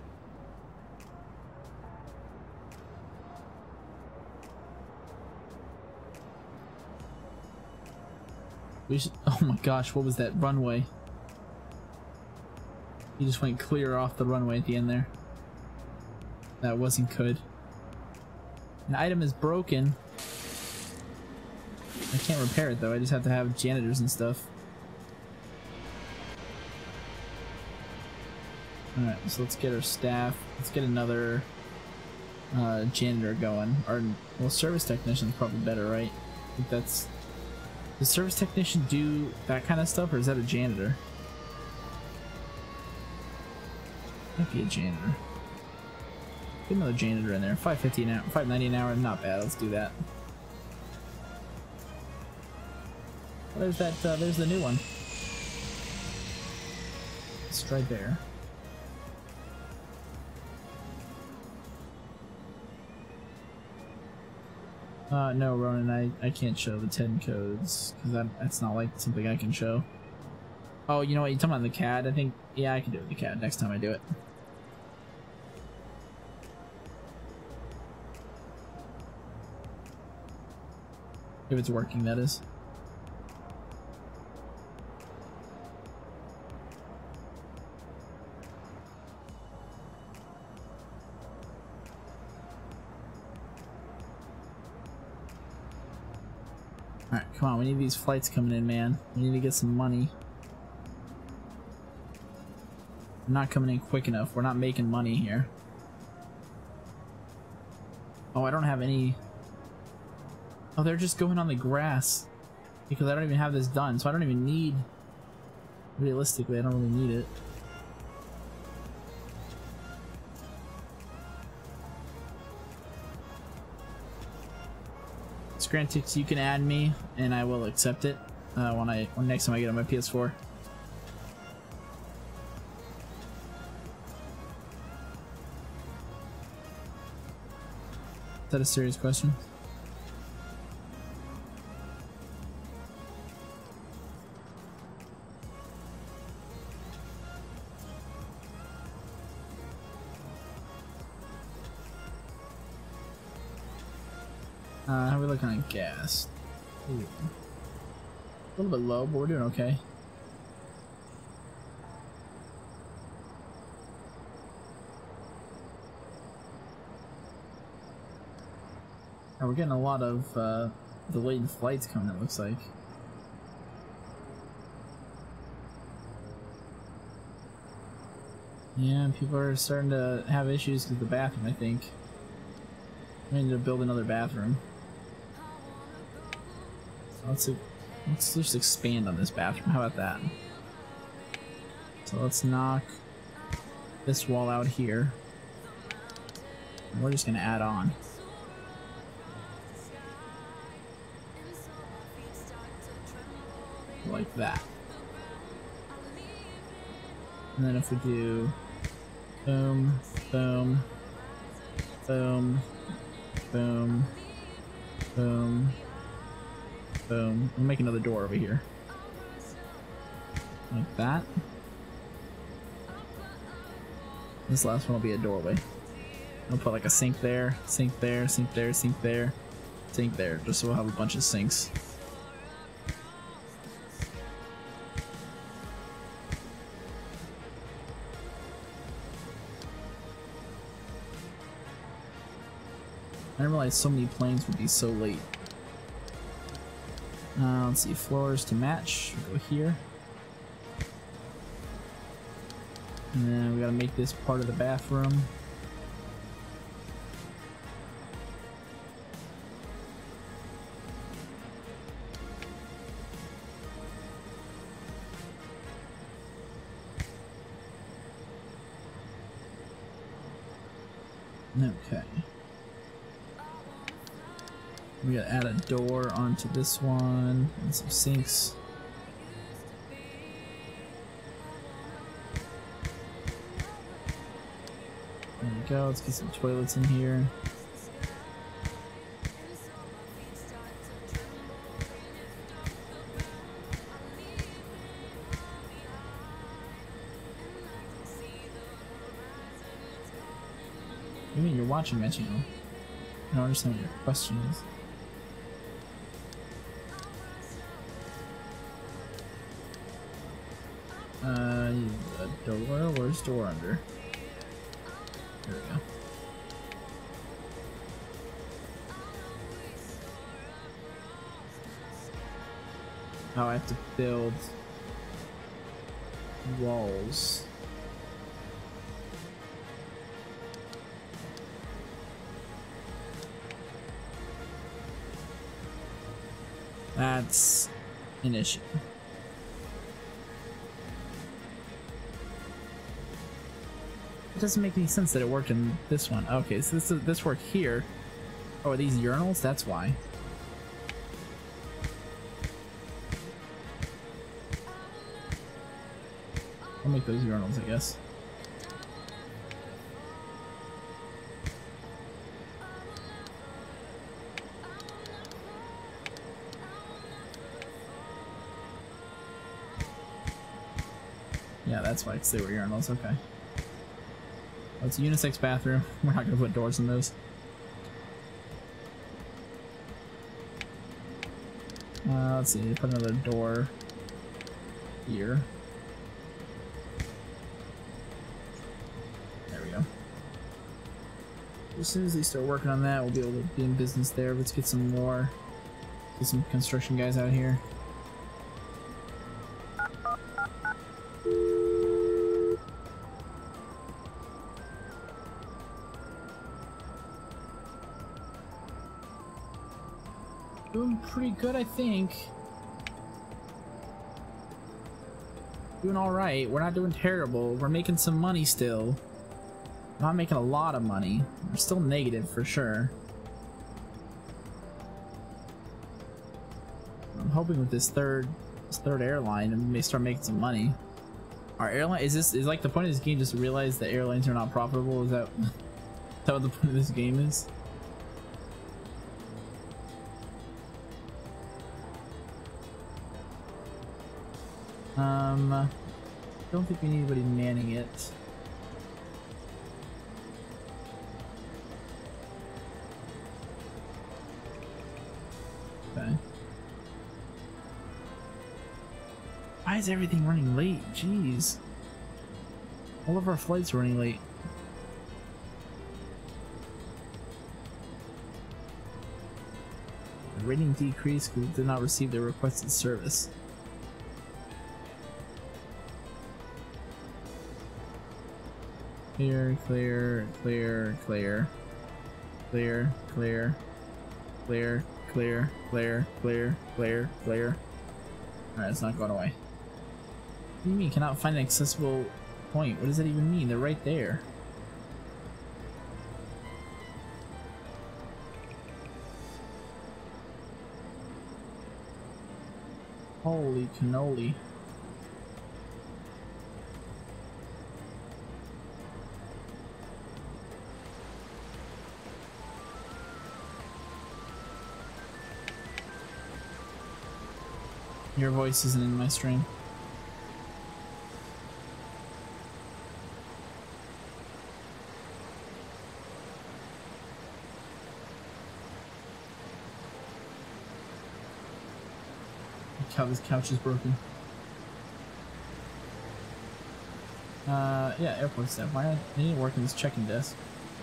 We should, oh my gosh, what was that runway? He just went clear off the runway at the end there. That wasn't good. An item is broken. I can't repair it though, I just have to have janitors and stuff. Alright, so let's get our staff. Let's get another uh, janitor going. Our, well, service technician is probably better, right? I think that's... Does service technician do that kind of stuff, or is that a janitor? Might be a janitor. Get another janitor in there. five fifty an hour, five ninety an hour, not bad. Let's do that. Well, there's that. Uh, there's the new one. It's right there. Uh, no, Ronan, I, I can't show the ten codes, because that, that's not like something I can show. Oh, you know what, you're talking about the C A D? I think, yeah, I can do it with the C A D next time I do it. If it's working, that is. Alright, come on, we need these flights coming in, man. We need to get some money. We're not coming in quick enough. We're not making money here. Oh, I don't have any... Oh, they're just going on the grass. Because I don't even have this done, so I don't even need... Realistically, I don't really need it. Grantix, you can add me, and I will accept it uh, when I when next time I get on my P S four. Is that a serious question? Uh, how are we looking on gas? Ooh. A little bit low, but we're doing okay. And we're getting a lot of uh, delayed flights coming, it looks like. Yeah, people are starting to have issues with the bathroom, I think. I need to build another bathroom. So let's, let's just expand on this bathroom. How about that? So let's knock this wall out here. And we're just gonna add on. Like that. And then if we do boom, boom, boom, boom, boom, boom. We'll make another door over here. Like that. This last one will be a doorway. I'll put like a sink there, sink there, sink there, sink there, sink there, just so we'll have a bunch of sinks. I didn't realize so many planes would be so late. Uh, let's see, floors to match. We'll go here. And then we gotta make this part of the bathroom. Okay. We gotta add a door onto this one and some sinks. There we go. Let's get some toilets in here. You mean you're watching my channel? I don't understand what your question is. Uh, a door? Where's door under? There we go. Oh, I have to build walls. That's an issue. It doesn't make any sense that it worked in this one. Okay, so this this worked here. Oh, are these urinals? That's why. I'll make those urinals, I guess. Yeah, that's why, because they were urinals. Okay. Oh, it's a unisex bathroom. We're not going to put doors in those. Uh, let's see. Put another door here. There we go. As soon as they start working on that, we'll be able to be in business there. Let's get some more. Get some construction guys out here. Doing pretty good, I think. Doing alright. We're not doing terrible. We're making some money still. Not making a lot of money. We're still negative for sure. I'm hoping with this third this third airline we may start making some money. Our airline is this is like the point of this game just to realize that airlines are not profitable? Is that, is that what the point of this game is? Um, don't think we need anybody manning it. Okay. Why is everything running late? Jeez. All of our flights are running late. The rating decreased because we did not receive the requested service. Clear, clear, clear, clear, clear, clear, clear, clear, clear, clear, clear, clear. Alright, it's not going away. What do you mean, cannot find an accessible point? What does that even mean? They're right there. Holy cannoli. Your voice isn't in my stream. Look how this couch is broken. Uh, yeah, airport staff. Why not? They need to work on this check-in desk.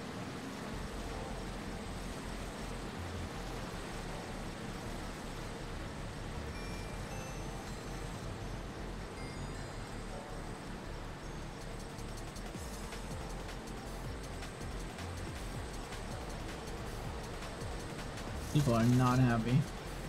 People are not happy.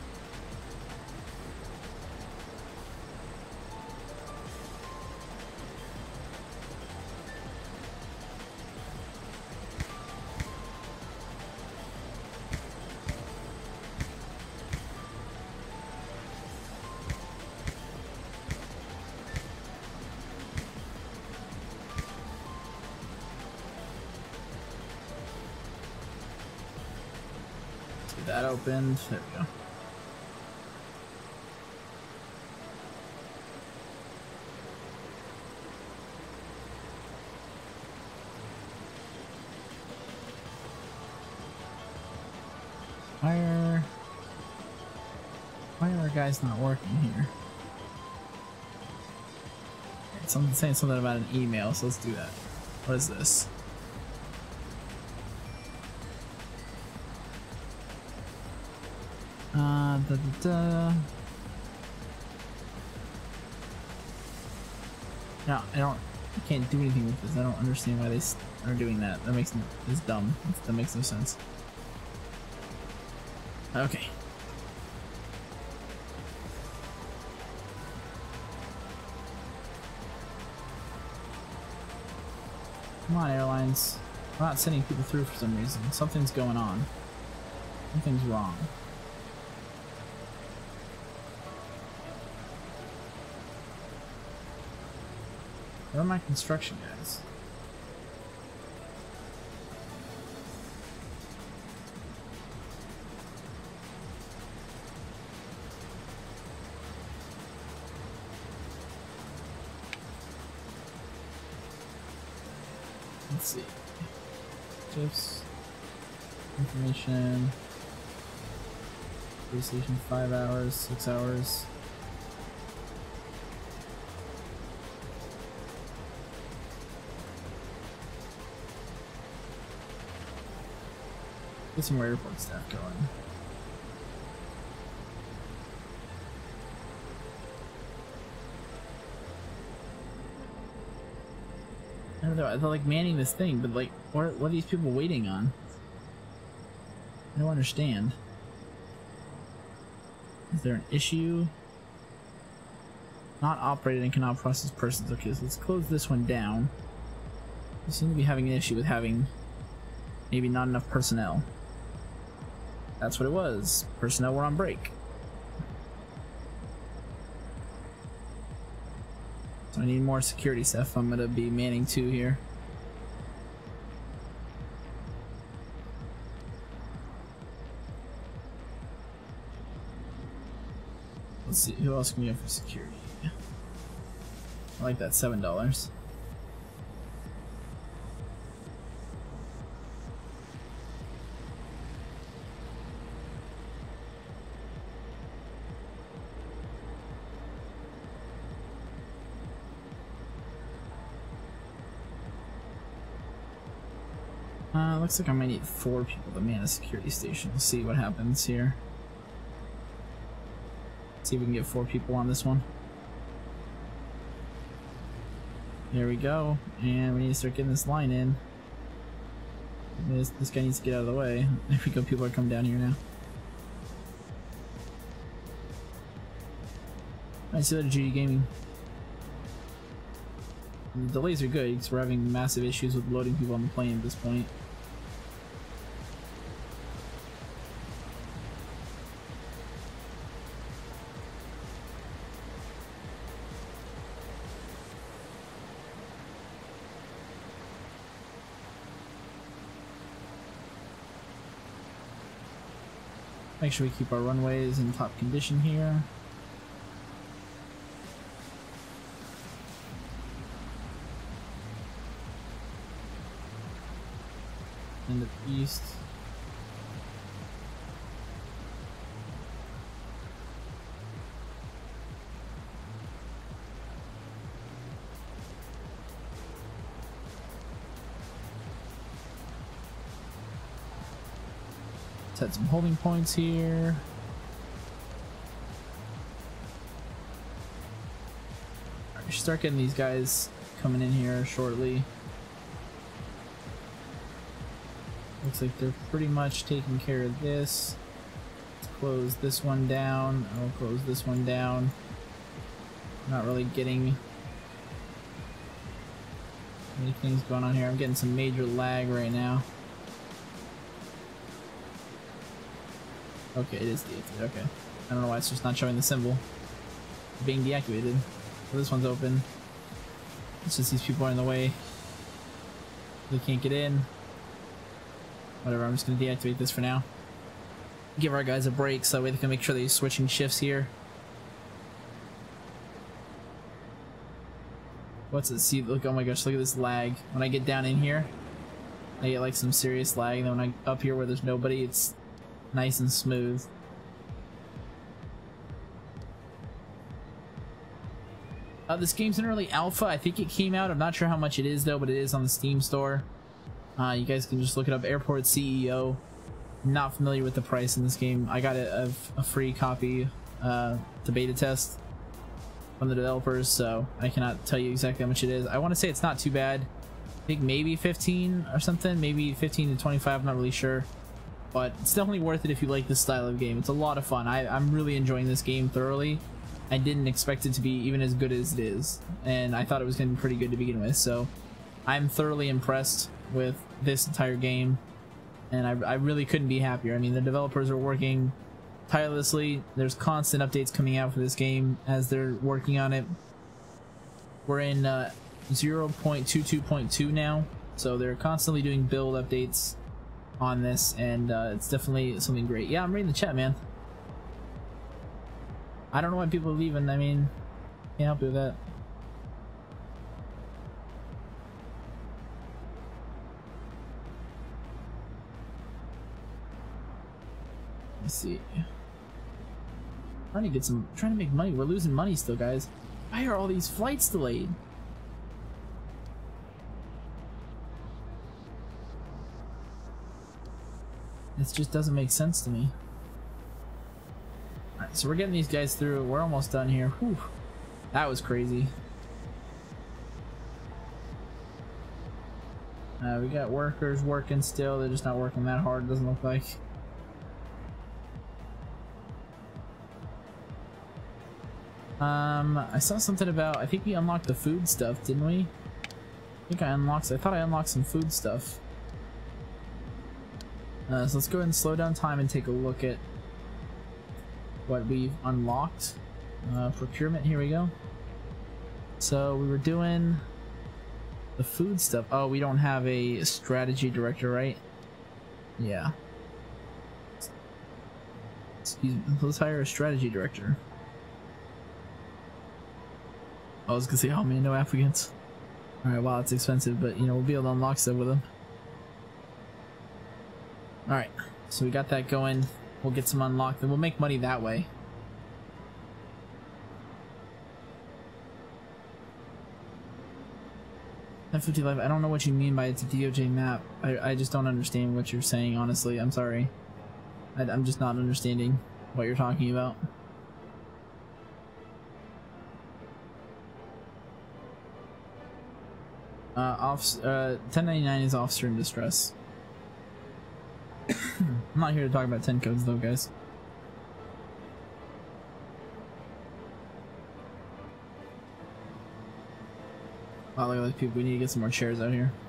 That opened. There we go. Why are why are our guys not working here? Something saying something about an email, so let's do that. What is this? Uh, da, da, da. No, I don't. I can't do anything with this. I don't understand why they are doing that. That makes it's dumb. That makes no sense. Okay. Come on, airlines. We're not sending people through for some reason. Something's going on. Something's wrong. Where are my construction guys? Let's see. Tips. Information. Police station five hours, six hours. Get some more airport staff going. I don't know, they're like manning this thing, but like, what, what are these people waiting on? I don't understand. Is there an issue? Not operated and cannot process persons. Okay, so let's close this one down. We seem to be having an issue with having maybe not enough personnel. That's what it was. Personnel were on break. So I need more security stuff. I'm gonna be manning two here. Let's see, who else can we have for security? I like that seven dollars. Uh, looks like I might need four people to man a security station. Let's see what happens here. See if we can get four people on this one. There we go. And we need to start getting this line in. This, this guy needs to get out of the way. There we go, people are coming down here now. I see that G D Gaming. The delays are good because we're having massive issues with loading people on the plane at this point. Make sure we keep our runways in top condition here. In the east. Set some holding points here. Alright, we should start getting these guys coming in here shortly. Looks like they're pretty much taking care of this. Let's close this one down. I'll close this one down. Not really getting any things going on here. I'm getting some major lag right now. Okay, it is deactivated. Okay. I don't know why it's just not showing the symbol being deactivated. So this one's open. It's just these people are in the way. They can't get in. Whatever, I'm just going to deactivate this for now. Give our guys a break so that way they can make sure they're switching shifts here. What's it? See, look, oh my gosh, look at this lag. When I get down in here, I get like some serious lag. And then when I up here where there's nobody, it's nice and smooth. Uh, this game's in early alpha. I think it came out. I'm not sure how much it is though, but it is on the Steam store. Uh, you guys can just look it up. Airport C E O. Not familiar with the price in this game. I got a, a, a free copy uh, to beta test from the developers, so I cannot tell you exactly how much it is. I want to say it's not too bad. I think maybe fifteen or something. Maybe fifteen to twenty-five. I'm not really sure. But it's definitely worth it if you like this style of game. It's a lot of fun. I, I'm really enjoying this game thoroughly. I didn't expect it to be even as good as it is. And I thought it was going to be pretty good to begin with. So I'm thoroughly impressed with this entire game. And I, I really couldn't be happier. I mean, the developers are working tirelessly. There's constant updates coming out for this game as they're working on it. We're in uh, zero point two two point two now. So they're constantly doing build updates on this, and uh, it's definitely something great. Yeah, I'm reading the chat, man. I don't know why people are leaving. I mean, can't help you with that. Let's see. Trying to get some, trying to make money. We're losing money still, guys. Why are all these flights delayed? It just doesn't make sense to me. Alright, so we're getting these guys through. We're almost done here. Whew. That was crazy. Uh, we got workers working still. They're just not working that hard, it doesn't look like. Um, I saw something about, I think we unlocked the food stuff, didn't we? I think I unlocked, I thought I unlocked some food stuff. Uh, so let's go ahead and slow down time and take a look at what we've unlocked. Uh, procurement, here we go. So we were doing the food stuff. Oh, we don't have a strategy director, right? Yeah. Excuse me. Let's hire a strategy director. I was gonna say, oh man, no applicants. Alright, wow, it's expensive, but you know, we'll be able to unlock stuff with them. Alright, so we got that going. We'll get some unlocked, and we'll make money that way. ten fifty-five, I don't know what you mean by it's a D O J map. I, I just don't understand what you're saying, honestly. I'm sorry. I, I'm just not understanding what you're talking about. Uh, off, uh, ten ninety-nine is officer in distress. I'm not here to talk about ten codes though, guys. Oh, look at those people. We need to get some more chairs out here.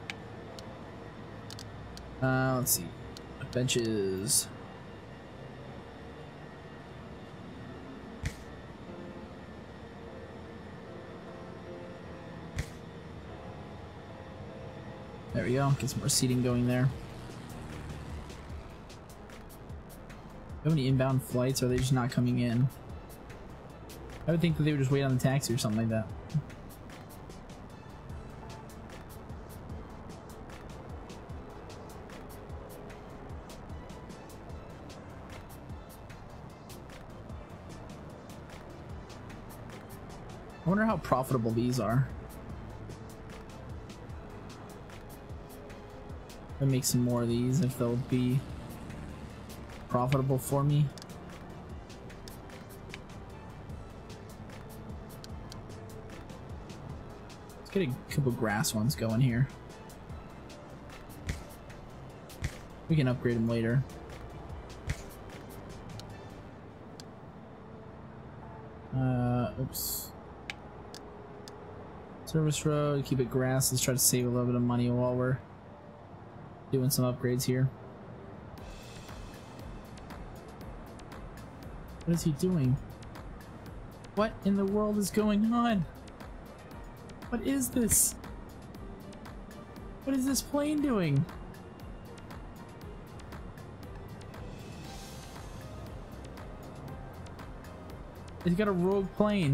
Uh, let's see. Benches. There we go. Get some more seating going there. Do you have any inbound flights, or are they just not coming in? I would think that they would just wait on the taxi or something like that. I wonder how profitable these are. I'll make some more of these if they'll be profitable for me. Let's get a couple grass ones going here. We can upgrade them later. Uh, oops. Service road, keep it grass. Let's try to save a little bit of money while we're doing some upgrades here. What is he doing? What in the world is going on? What is this? What is this plane doing? He's got a rogue plane.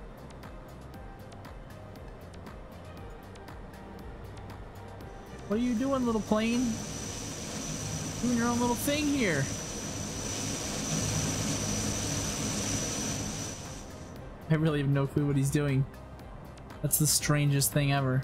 What are you doing, little plane? Doing your own little thing here. I really have no clue what he's doing. That's the strangest thing ever.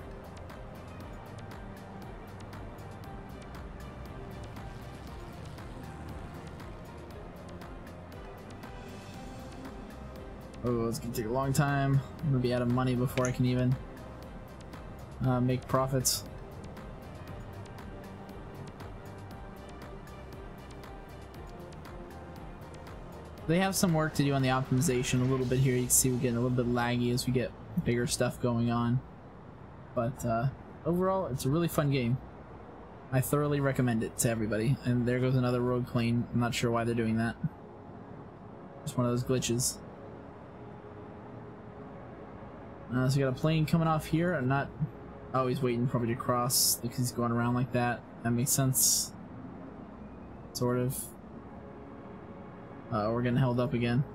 Oh, it's gonna take a long time. I'm gonna be out of money before I can even uh, make profits. They have some work to do on the optimization a little bit here. You can see we're getting a little bit laggy as we get bigger stuff going on. But uh, overall, it's a really fun game. I thoroughly recommend it to everybody. And there goes another rogue plane. I'm not sure why they're doing that. Just one of those glitches. Uh, so we got a plane coming off here. I'm not... Oh, he's waiting for me to cross because he's going around like that. That makes sense. Sort of. Uh, we're getting held up again.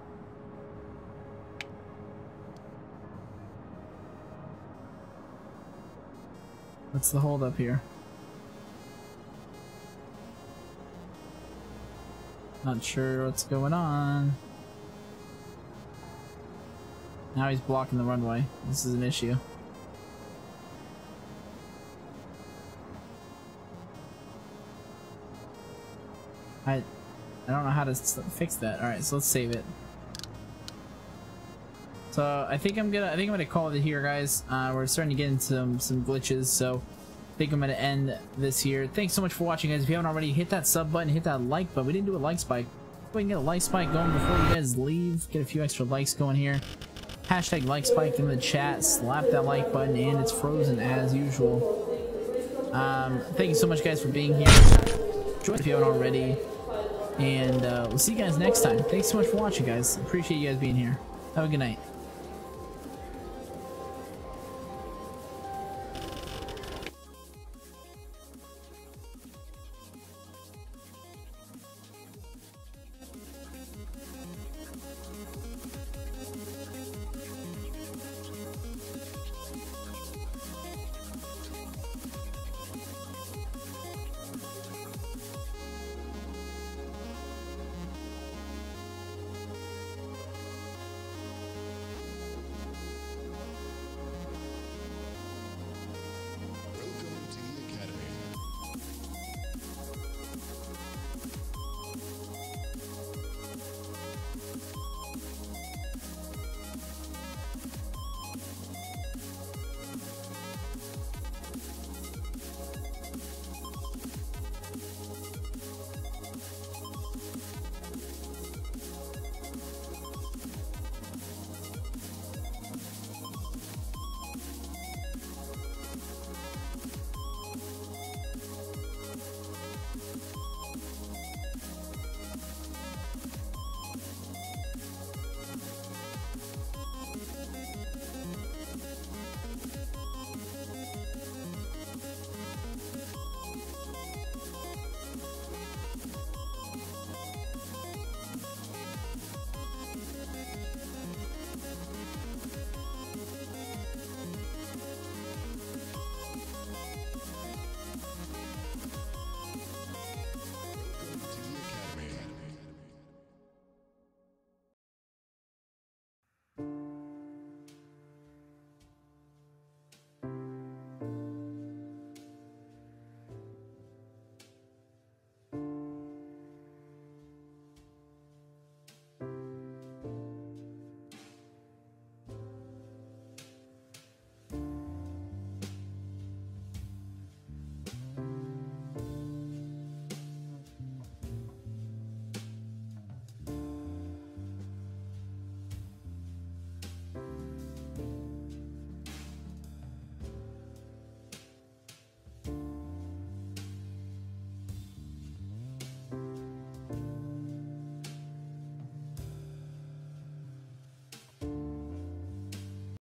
What's the hold up here? Not sure what's going on. Now he's blocking the runway. This is an issue. I I don't know how to fix that. All right, so let's save it. So I think I'm gonna I think I'm gonna call it here, guys. Uh, we're starting to get into some, some glitches, so I think I'm gonna end this here. Thanks so much for watching, guys. If you haven't already, hit that sub button, hit that like button. We didn't do a like spike. Go ahead and get a like spike going before you guys leave. Get a few extra likes going here. Hashtag like spike in the chat. Slap that like button, and it's frozen as usual. Um, thank you so much, guys, for being here. Join if you haven't already. And uh, we'll see you guys next time. Thanks so much for watching, guys. Appreciate you guys being here. Have a good night.